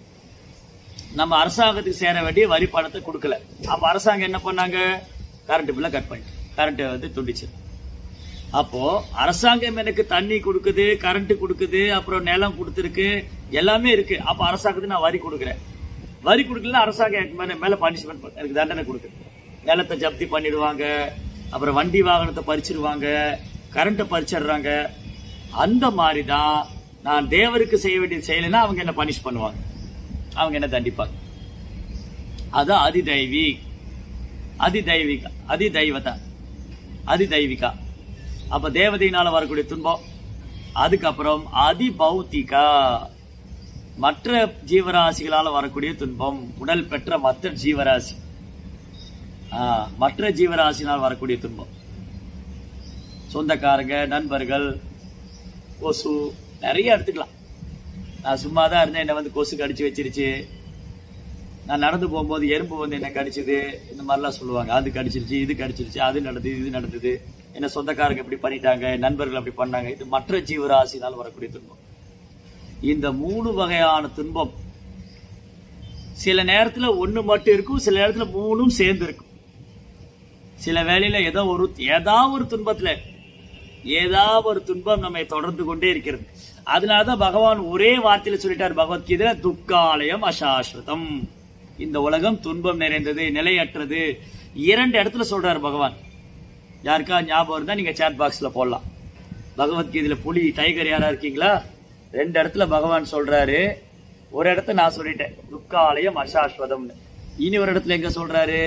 நம்ம அரசாங்கத்துக்கு சேர வேண்டிய வரி பணத்தை கொடுக்கல. அப்ப அரசாங்கம் என்ன பண்ணாங்க? கரண்ட் பில்ல கட் பண்ணி கரண்ட் வந்து துண்டிச்சு. அப்போ அரசாங்கம் எனக்கு தண்ணி கொடுக்குது, கரண்ட் கொடுக்குது, அப்புறம் நிலம் கொடுத்துருக்கு, எல்லாமே இருக்கு. அப்ப அரசாங்கத்துக்கு நான் வரி கொடுக்குறேன். வரி கொடுக்கல அரசாங்கம் எனக்கு மேல பனிஷ்மெண்ட், எனக்கு தண்டனை கொடுக்குது. நிலத்தை ஜப்தி பண்ணிடுவாங்க, அப்புறம் வண்டி வாகனத்தை பறிச்சிருவாங்க, கரண்ட்டை பறிச்சிடுறாங்க. அந்த மாதிரிதான் நான் தேவருக்கு செய்ய வேண்டியது செய்யலைன்னா அவங்க என்ன பனிஷ் பண்ணுவாங்க, அவங்க என்ன தண்டிப்பாங்க. அதான் அதி தெய்வீ அதி தெய்வீகா அதி தெய்வதா அதி தெய்வீகா. அப்ப தேவதையினால வரக்கூடிய துன்பம். அதுக்கப்புறம் அதி பௌத்திகா, மற்ற ஜீவராசிகளால வரக்கூடிய துன்பம். உடல் பெற்ற மற்ற ஜீவராசி, மற்ற ஜீவராசினால் வரக்கூடிய துன்பம். சொந்தக்காரங்க, நண்பர்கள், கொசு, நிறைய எடுத்துக்கலாம். நான் சும்மா தான் இருந்தேன், என்ன வந்து கொசு கடிச்சு வச்சிருச்சு, நான் நடந்து போகும்போது எறும்பு வந்து என்ன கடிச்சது, இந்த மாதிரிலாம் சொல்லுவாங்க. அது கடிச்சிருச்சு, இது கடிச்சிருச்சு, அது நடந்தது, இது நடந்தது, என்ன சொந்தக்காரங்க இப்படி பண்ணிட்டாங்க, நண்பர்கள் அப்படி பண்ணாங்க. இது மற்ற ஜீவராசினால் வரக்கூடிய துன்பம். இந்த மூணு வகையான துன்பம் சில நேரத்துல ஒண்ணு மட்டும் இருக்கும், சில நேரத்துல மூணும் சேர்ந்து இருக்கும். சில வேளையில ஏதோ ஒரு ஏதாவது ஒரு துன்பத்துல ஏதாவது ஒரு துன்பம் நம்மை தொடர்ந்து கொண்டே இருக்கிறது. அதனாலதான் பகவான் ஒரே வார்த்தையில சொல்லிட்டார் பகவத்கீதையில, துக்காலயம் அசாஸ்வதம். இந்த உலகம் துன்பம் நிறைந்தது, நிலையற்றது. இரண்டு இடத்துல சொல்றாரு பகவான். யாருக்கா ஞாபகம் இருந்தா நீங்க சாட் பாக்ஸ்ல போடலாம். பகவத்கீதையில புலி, டைகர் யாரா இருக்கீங்களா? ரெண்டு இடத்துல பகவான் சொல்றாரு. ஒரு இடத்த நான் சொல்லிட்டேன், துக்காலயம் அசாஸ்வதம்னு. இனி ஒரு இடத்துல எங்க சொல்றாரு?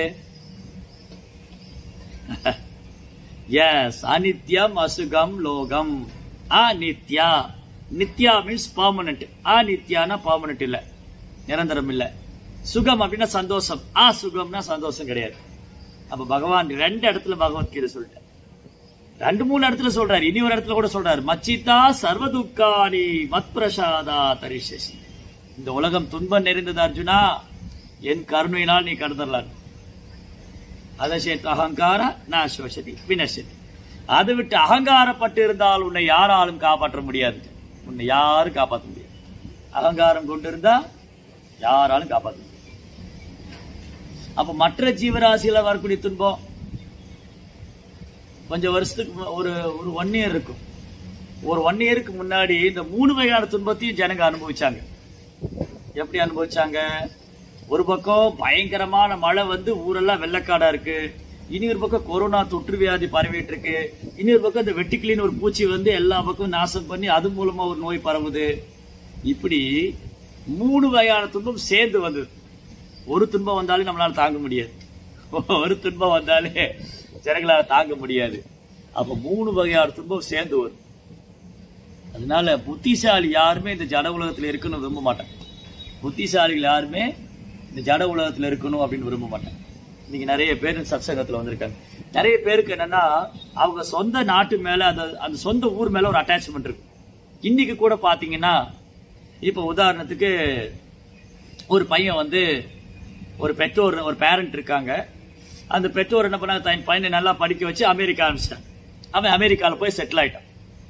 எஸ், அனித்யம் அசுகம் லோகம். அநித்யா, நித்யா மீன்ஸ் பர்மனன்ட். அநித்யானா பர்மனன்ட் இல்ல, நிரந்தரம் இல்ல. சுகம் அப்படின்னா சந்தோஷம், ஆ சுகம்னா சந்தோஷம் கிடையாது. அப்ப பகவான் ரெண்டு இடத்துல பகவத்கீதை சொல்லிட்டார். ரெண்டு மூணு இடத்துல சொல்றாரு. இனி ஒரு இடத்துல கூட சொல்றாரு, மச்சிதா சர்வதுக்கானி மத் பிரசாதா தரிசசி. இந்த உலகம் துன்பம் நிறைந்தது அர்ஜுனா, என் கருணையினால் நீ கடந்தரலாம். அதசேத் அகங்கார நாசோஷதி வினசதி. அதை விட்டு அகங்காரப்பட்டு இருந்தால் உன்னை யாராலும் காப்பாற்ற முடியாது. உன்னை யாரும் காப்பாற்ற முடியாது. அகங்காரம் கொண்டு இருந்தா யாராலும் காப்பாற்ற முடியாது. அப்ப மற்ற ஜீவராசியில வரக்கூடிய துன்பம் கொஞ்சம் வருஷத்துக்கு ஒரு ஒரு ஒன் இயர் இருக்கும். ஒரு ஒன் இயருக்கு முன்னாடி இந்த மூணு வகையான துன்பத்தையும் ஜனங்க அனுபவிச்சாங்க. எப்படி அனுபவிச்சாங்க? ஒரு பக்கம் பயங்கரமான மழை வந்து ஊரெல்லாம் வெள்ளக்காடா இருக்கு. இனி ஒரு பக்கம் கொரோனா தொற்று வியாதி பரவிட்டு இருக்கு. இனி ஒரு பக்கம் இந்த வெட்டிக்கிளின்னு ஒரு பூச்சி வந்து எல்லா பக்கம் நாசம் பண்ணி அது மூலமா ஒரு நோய் பரவுது. இப்படி மூணு வகையான துன்பம் சேர்ந்து வந்தது. ஒரு துன்பம் வந்தாலே நம்மளால தாங்க முடியாது. ஒரு துன்பம் வந்தாலே ஜனங்களால தாங்க முடியாது. அப்ப மூணு வகையான துன்பம் சேர்ந்து வரும். அதனால புத்திசாலி யாருமே இந்த ஜட உலகத்துல இருக்கணும் விரும்ப மாட்டாங்க. புத்திசாலிகள் யாருமே இந்த ஜட உலகத்துல இருக்கணும் அப்படின்னு விரும்ப மாட்டாங்க. இன்னைக்கு நிறைய பேர் சத்சங்கத்துல வந்திருக்காங்க. நிறைய பேருக்கு என்னன்னா அவங்க சொந்த நாட்டு மேல அந்த அந்த சொந்த ஊர் மேல ஒரு அட்டாச்மெண்ட் இருக்கு. இன்னைக்கு கூட பாத்தீங்கன்னா, இப்ப உதாரணத்துக்கு ஒரு பையன் வந்து ஒரு பெற்றோர் ஒரு பேரண்ட் இருக்காங்க. அந்த பெற்றோர் என்ன பண்ணாங்க, தன் பையனை நல்லா படிக்க வச்சு அமெரிக்கா அனுப்பிச்சிட்டாங்க. அவன் அமெரிக்கால போய் செட்டில் ஆயிட்டான்.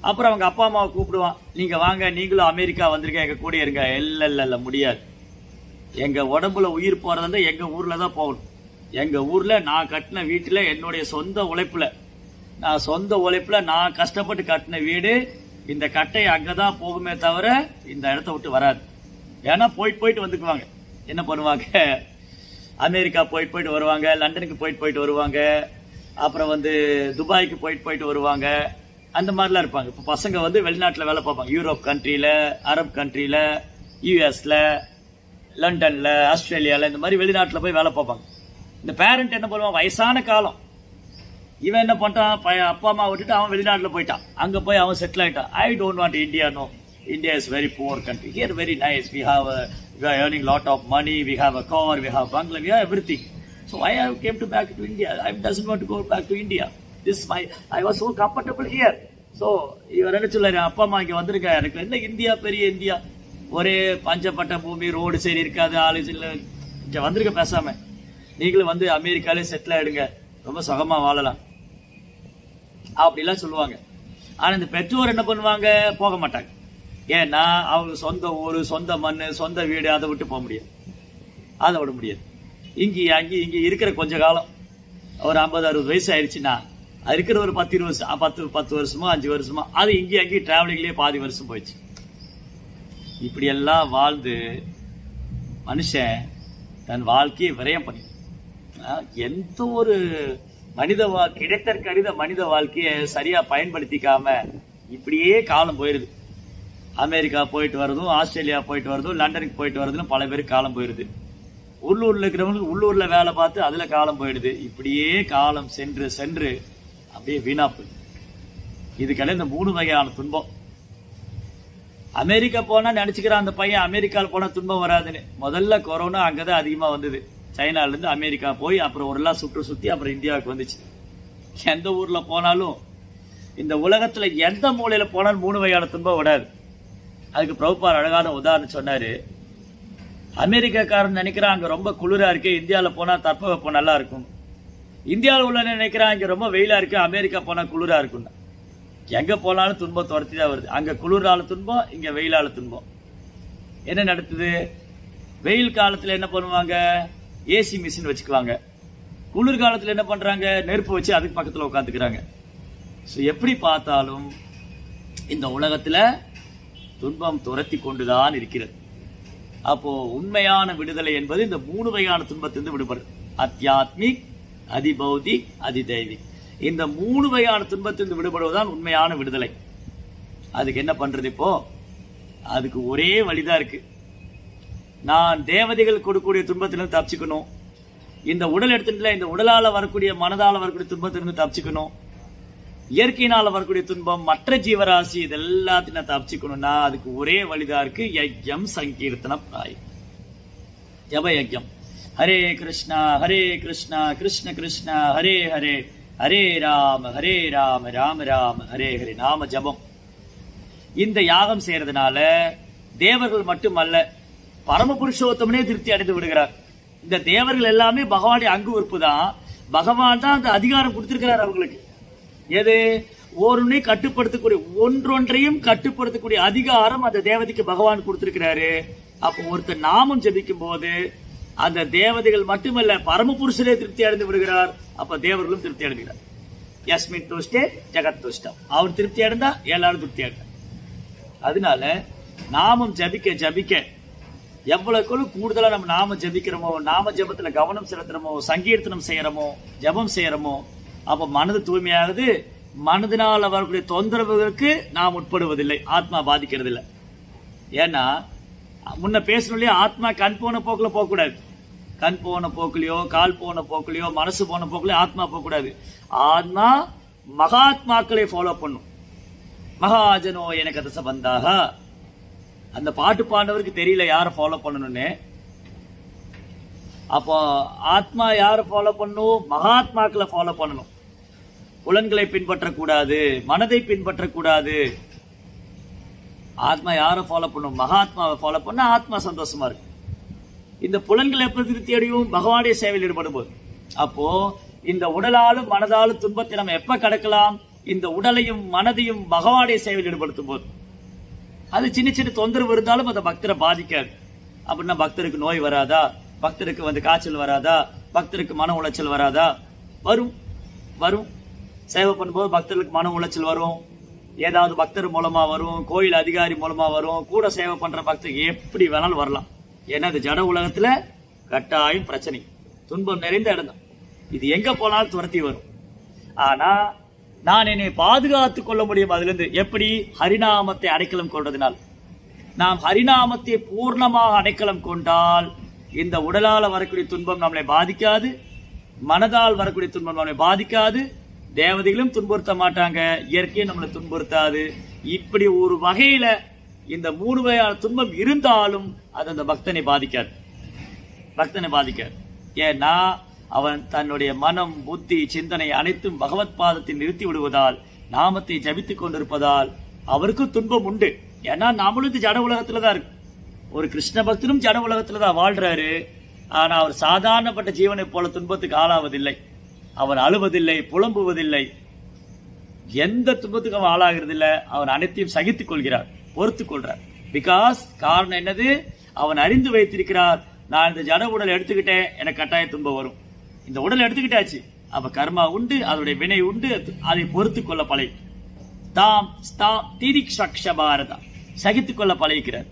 அப்புறம் அவங்க அப்பா அம்மாவை கூப்பிடுவான், நீங்க வாங்க, நீங்களும் அமெரிக்கா வந்திருக்க, எங்க கூட இருங்க. இல்ல இல்ல இல்ல முடியாது, எங்க உடம்புல உயிர் போறதா எங்க ஊர்ல தான் போகணும். எங்க ஊர்ல நான் கட்டின வீட்டுல என்னுடைய சொந்த உழைப்புல நான் சொந்த உழைப்புல நான் கஷ்டப்பட்டு கட்டின வீடு, இந்த கட்டை அங்கதான் போகுமே தவிர இந்த இடத்த விட்டு வராது. ஏன்னா போயிட்டு போயிட்டு வந்துக்குவாங்க. என்ன பண்ணுவாங்க, அமெரிக்கா போயிட்டு போயிட்டு வருவாங்க, லண்டனுக்கு போயிட்டு போயிட்டு வருவாங்க, அப்புறம் வந்து துபாய்க்கு போயிட்டு போயிட்டு வருவாங்க. அந்த மாதிரிலாம் இருப்பாங்க. இப்போ பசங்க வந்து வெளிநாட்டுல வேலை பார்ப்பாங்க, யூரோப் கண்ட்ரியில, அரப் கண்ட்ரியில, யூஎஸ்ல, லண்டன்ல, ஆஸ்திரேலியால, இந்த மாதிரி வெளிநாட்டுல போய் வேலை பார்ப்பாங்க. இந்த பேரண்ட் என்ன பண்ணுவான், வயசான காலம், இவன் என்ன பண்ணிட்டான், அப்பா அம்மா விட்டுட்டு அவன் வெளிநாட்டுல போயிட்டான். அங்க போய் அவன் செட்டில் ஆயிட்டான். I don't want India, no, India is very poor country. Here very nice. We have a, we are earning lot of money. We have a car. We have bungalow. We have everything. So why I came to back to India? I doesn't want to go back to India. This is my. I was so comfortable here. So இவர் என்ன சொல்றாரு, அப்பா அம்மா இங்க வந்திருக்க, எனக்கு என்ன India பெரிய இந்தியா, ஒரே பஞ்சப்பட்ட பூமி, ரோடு சரி இருக்காது, ஆளு இல்ல, இங்க வந்திருக்க, பேசாம நீங்களும் வந்து அமெரிக்காலே செட்டில் ஆயிடுங்க, ரொம்ப சுகமா வாழலாம் அப்படிலாம் சொல்லுவாங்க. ஆனா இந்த பெற்றோர் என்ன பண்ணுவாங்க, போக மாட்டாங்க. ஏன்னா அவங்க சொந்த ஊரு, சொந்த மண்ணு, சொந்த வீடு, அதை விட்டு போக முடியாது, அதை விட முடியாது. இங்க அங்கே இங்க இருக்கிற கொஞ்ச காலம், ஒரு ஐம்பது அறுபது வயசு ஆயிடுச்சுன்னா அது இருக்கிற ஒரு பத்து இருபது வருஷம் பத்து பத்து வருஷமோ அஞ்சு வருஷமோ அது இங்கேயும் அங்கேயும் டிராவலிங்லேயே பாதி வருஷம் போயிடுச்சு. இப்படி எல்லாம் வாழ்ந்து மனுஷன் தன் வாழ்க்கையை விரயம் பண்ணி எந்த ஒரு மனித கிடைத்தற்கடித மனித வாழ்க்கையை சரியா பயன்படுத்திக்காம இப்படியே காலம் போயிருது. அமெரிக்கா போயிட்டு வரதும், ஆஸ்திரேலியா போயிட்டு வரதும், லண்டனுக்கு போயிட்டு வரதும் பல பேருக்கு காலம் போயிருது. உள்ளூர்ல இருக்கிறவங்களுக்கு உள்ளூர்ல வேலை பார்த்து அதுல காலம் போயிடுது. இப்படியே காலம் சென்று சென்று அப்படியே வீணா போயிடுது. இதுக்கெல்லாம் இந்த மூணு வகையான துன்பம். அமெரிக்கா போனா நினைச்சுக்கிறான் அந்த பையன், அமெரிக்கால போனா துன்பம் வராதுன்னு. முதல்ல கொரோனா அங்கதான் அதிகமா வந்தது. சைனால இருந்து அமெரிக்கா போய் அப்புறம் ஒரு எல்லாம் சுற்று சுத்தி அப்புறம் இந்தியாவுக்கு வந்துச்சு. எந்த ஊர்ல போனாலும் இந்த உலகத்துல எந்த மூலையில போனாலும் மூணு வகையான துன்பம் விடாது. அதுக்கு பிரபுபார் அழகான உதாரணம் சொன்னாரு. அமெரிக்காக்காரன் நினைக்கிறான் அங்க ரொம்ப குளிரா இருக்கு, இந்தியாவில போனா தட்பவெப்பம் நல்லா இருக்கும். இந்தியாவில் உள்ள நினைக்கிறான் இங்க ரொம்ப வெயிலா இருக்கு, அமெரிக்கா போனா குளிரா இருக்கும். எங்க போனாலும் துன்பம் துரத்தி தான் வருது. அங்க குளிரால துன்பம், இங்க வெயிலால துன்பம். என்ன நடத்துது, வெயில் காலத்துல என்ன பண்ணுவாங்க, ஏசி மிஷின் வச்சுக்குவாங்க. குளிர் காலத்துல என்ன பண்றாங்க, நெருப்பு வச்சு அதுக்கு பக்கத்துல உட்காந்துக்கிறாங்க. எப்படி பார்த்தாலும் இந்த உலகத்துல துன்பம் துரத்தி கொண்டுதான் இருக்கிறது. அப்போ உண்மையான விடுதலை என்பது இந்த மூணு வகையான துன்பத்திலிருந்து விடுபடுறது. அத்தியாத்மிக், அதிபௌதிக், அதிதெய்வீக். இந்த மூணு வகையான துன்பத்திலிருந்து விடுபடுவதுதான் உண்மையான விடுதலை. அதுக்கு என்ன பண்றது இப்போ, அதுக்கு ஒரே வழிதான் இருக்கு. நான் தேவதைகள் கொடுக்கக்கூடிய துன்பத்திலிருந்து தப்பிச்சுக்கணும். இந்த உடல் எடுத்துட்டுல இந்த உடலால வரக்கூடிய மனதால வரக்கூடிய துன்பத்திலிருந்து தப்பிச்சுக்கணும். இயற்கையினால வரக்கூடிய துன்பம், மற்ற ஜீவராசி, இது எல்லாத்தையும் நான் தப்பிச்சுக்கணும்னா அதுக்கு ஒரே வழிதான் இருக்கு. யஜ்யம் சங்கீர்த்தன பிராயம், ஜப யஜ்யம். ஹரே கிருஷ்ணா ஹரே கிருஷ்ணா கிருஷ்ண கிருஷ்ணா ஹரே ஹரே, ஹரே ராம ஹரே ராம ராம ராம ஹரே ஹரே. நாம ஜபம். இந்த யாகம் செய்யறதுனால தேவர்கள் மட்டுமல்ல, பரம புருஷோத்தமனே திருப்தி அடைந்து விடுகிறார். இந்த தேவர்கள் எல்லாமே பகவானுடைய அங்கு உறுப்பு தான். பகவான் தான் அந்த அதிகாரம் கொடுத்திருக்கிறார் அவங்களுக்கு. எது, ஒருனை கட்டுப்படுத்தக்கூடிய, ஒன்றொன்றையும் கட்டுப்படுத்தக்கூடிய அதிகாரம் அந்த தேவதைக்கு பகவான் கொடுத்திருக்கிறாரு. அப்போ ஒருத்தர் நாமம் ஜபிக்கும் போது அந்த தேவதைகள் மட்டுமல்ல, பரமபுருஷரே திருப்தி அடைந்து விடுகிறார். அப்ப தேவர்களும் திருப்தி அடைகிறார். யஸ்மின் துஷ்டே ஜெகத் துஷ்டம். அவர் திருப்தி அடைந்தா எல்லாரும் திருப்தி அடைந்தார். அதனால நாமம் ஜபிக்க ஜபிக்க எவ்வளவு கூடுதலா நம்ம நாம ஜபிக்கிறோமோ, நாம ஜபத்துல கவனம் செலுத்துறோமோ, சங்கீர்த்தனம் செய்யறோமோ, ஜபம் செய்யறோமோ, அப்ப மனது தூய்மையாகுது. மனதினால் வரக்கூடிய தொந்தரவுகளுக்கு நாம் உட்படுவதில்லை, ஆத்மா பாதிக்கிறது இல்லை. ஏன்னா முன்ன பேசணும் இல்லையா, ஆத்மா கண் போன போக்குல போக கூடாது. கண் போன போக்குலயோ, கால் போன போக்குலயோ, மனசு போன போக்குலயோ ஆத்மா போக கூடாது. ஆத்மா மகாத்மாக்களை ஃபாலோ பண்ணும். மகாஜனோ எனக்கு தச பந்தாக. அந்த பாட்டு பாண்டவருக்கு தெரியல யார ஃபாலோ பண்ணணும்னு. அப்போ ஆத்மா யார ஃபாலோ பண்ணும், மகாத்மாக்களை ஃபாலோ பண்ணணும். புலன்களை பின்பற்றக்கூடாது, மனதை பின்பற்றக்கூடாது. ஆத்மா யார ஃபாலோ பண்ணும், மகாத்மாவை ஃபாலோ பண்ண ஆத்மா சந்தோஷமா இருக்கு. இந்த புலன்களை எப்ப திருப்தி அடையும், பகவானுடைய சேவையில் ஈடுபடும் போது. அப்போ இந்த உடலாலும் மனதாலும் துன்பத்தை நம்ம எப்ப கடக்கலாம், இந்த உடலையும் மனதையும் பகவானுடைய சேவையில் ஈடுபடுத்தும் போது அது சின்ன சின்ன தொந்தரவு இருந்தாலும் அந்த பக்தரை பாதிக்காது. அப்படின்னா பக்தருக்கு நோய் வராதா, பக்தருக்கு வந்து காய்ச்சல் வராதா, பக்தருக்கு மன உளைச்சல் வராதா? வரும் வரும் சேவை பண்ணும்போது பக்தர்களுக்கு மன உளைச்சல் வரும், ஏதாவது பக்தர் மூலமா வரும், கோயில் அதிகாரி மூலமா வரும், கூட சேவை பண்ற பக்தர் எப்படி வேணாலும் வரலாம். ஏன்னா இந்த ஜட உலகத்துல கட்டாயம் பிரச்சனை, துன்பம் நிறைந்த இடம் தான். இது எங்க போனாலும் துரத்தி வரும். ஆனா நான் என்னை பாதுகாத்துக் கொள்ள முடியும் அதுல இருந்து. எப்படி? ஹரிநாமத்தை அடைக்கலம் கொண்டதினால். நாம் ஹரிநாமத்தை பூர்ணமாக அடைக்கலம் கொண்டால் இந்த உடலால் வரக்கூடிய துன்பம் நம்மளை பாதிக்காது, மனதால் வரக்கூடிய துன்பம் நம்மளை பாதிக்காது, தேவதைகளும் துன்புறுத்த மாட்டாங்க, இயற்கையும் நம்மளை துன்புறுத்தாது. இப்படி ஒரு வகையில இந்த மூணு வகையான துன்பம் இருந்தாலும் அது அந்த பக்தனை பாதிக்காது, பக்தனை பாதிக்காது. ஏன்னா அவன் தன்னுடைய மனம், புத்தி, சிந்தனை அனைத்தும் பகவத் பாதத்தில் நிறுத்தி விடுவதால், நாமத்தை ஜபித்துக் கொண்டிருப்பதால் அவருக்கும் துன்பம் உண்டு. ஏன்னா நாமளும் இந்த ஜட உலகத்துலதான் இருக்கு. ஒரு கிருஷ்ண பக்தரும் ஜட உலகத்துலதான் வாழ்றாரு. ஆனா அவர் சாதாரணப்பட்ட ஜீவனை போல துன்பத்துக்கு ஆளாவதில்லை. அவன் அழுவதில்லை, புலம்புவதில்லை, எந்த துன்பத்துக்கு அவன் ஆளாகிறது இல்லை. அவன் அனைத்தையும் சகித்துக் கொள்கிறார், பொறுத்துக் கொள்றார். பிகாஸ் காரணம் என்னது? அவன் அறிந்து வைத்திருக்கிறார், நான் இந்த ஜட உடல் எடுத்துக்கிட்டேன், எனக்கு கட்டாய துன்பம் வரும். இந்த உடல் எடுத்துக்கிட்டாச்சு, அப்ப கர்மா உண்டு, அதனுடைய வினை உண்டு, அதை பொறுத்துக் கொள்ள பழகி தாம் பாரதா சகித்துக் கொள்ள பழகிக்கிறார்.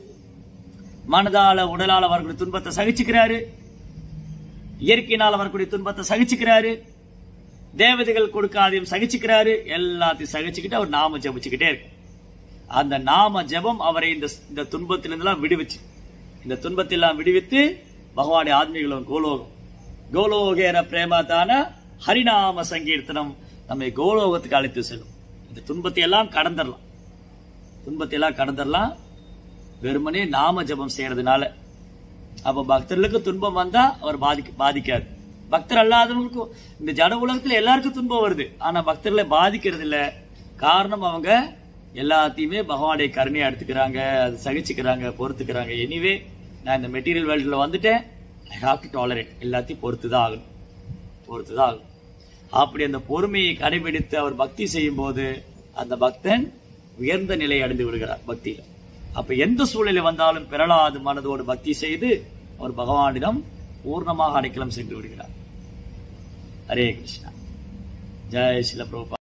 மனதால உடலால வரக்கூடிய துன்பத்தை சகிச்சுக்கிறாரு, இயற்கையினால் வரக்கூடிய துன்பத்தை சகிச்சுக்கிறாரு, தேவதைகள் கொடுக்காதையும் சகிச்சுக்கிறாரு. எல்லாத்தையும் சகிச்சுக்கிட்டு அவர் நாம ஜபிச்சுக்கிட்டே இருக்கு. அந்த நாம ஜபம் அவரை இந்த இந்த துன்பத்திலிருந்தெல்லாம் விடுவிச்சு, இந்த துன்பத்தெல்லாம் விடுவித்து பகவானுடைய ஆத்மீகம் கோலோகம் கோலோகேர பிரேமதான ஹரிநாம சங்கீர்த்தனம் நம்மை கோலோகத்துக்கு அழைத்து செல்லும். இந்த துன்பத்தை எல்லாம் கடந்துடலாம், துன்பத்தை எல்லாம் கடந்துடலாம் வெறுமனே நாம ஜபம் செய்யறதுனால. அப்ப பக்தர்களுக்கு துன்பம் வந்தா அவர் பாதிக்க பாதிக்காது. பக்தர் அல்லாதவங்களுக்கும் இந்த ஜட உலகத்துல எல்லாருக்கும் துன்பம் வருது, ஆனா பக்தர்களை பாதிக்கிறது இல்ல. காரணம் அவங்க எல்லாத்தையுமே பகவானுடைய கருணையா எடுத்துக்கிறாங்க, அது சகிச்சுக்கிறாங்க, பொறுத்துக்கிறாங்க. எனிவே நான் இந்த மெட்டீரியல் வேர்ல்டுல வந்துட்டேன், ஐ ஹாவ் டு டாலரேட், எல்லாத்தையும் பொறுத்துதான் ஆகணும், பொறுத்துதான் ஆகணும். அப்படி அந்த பொறுமையை கடைபிடித்து அவர் பக்தி செய்யும் போது அந்த பக்தன் உயர்ந்த நிலையை அடைந்து விடுகிறார் பக்தியில. அப்ப எந்த சூழ்நிலை வந்தாலும் பிறளாது மனதோடு பக்தி செய்து அவர் பகவானிடம் பூர்ணமாக அடைக்கலம் சென்று விடுகிறார். ஹரே கிருஷ்ணா. ஜெய் ஸ்ரீல பிரபுபாத்.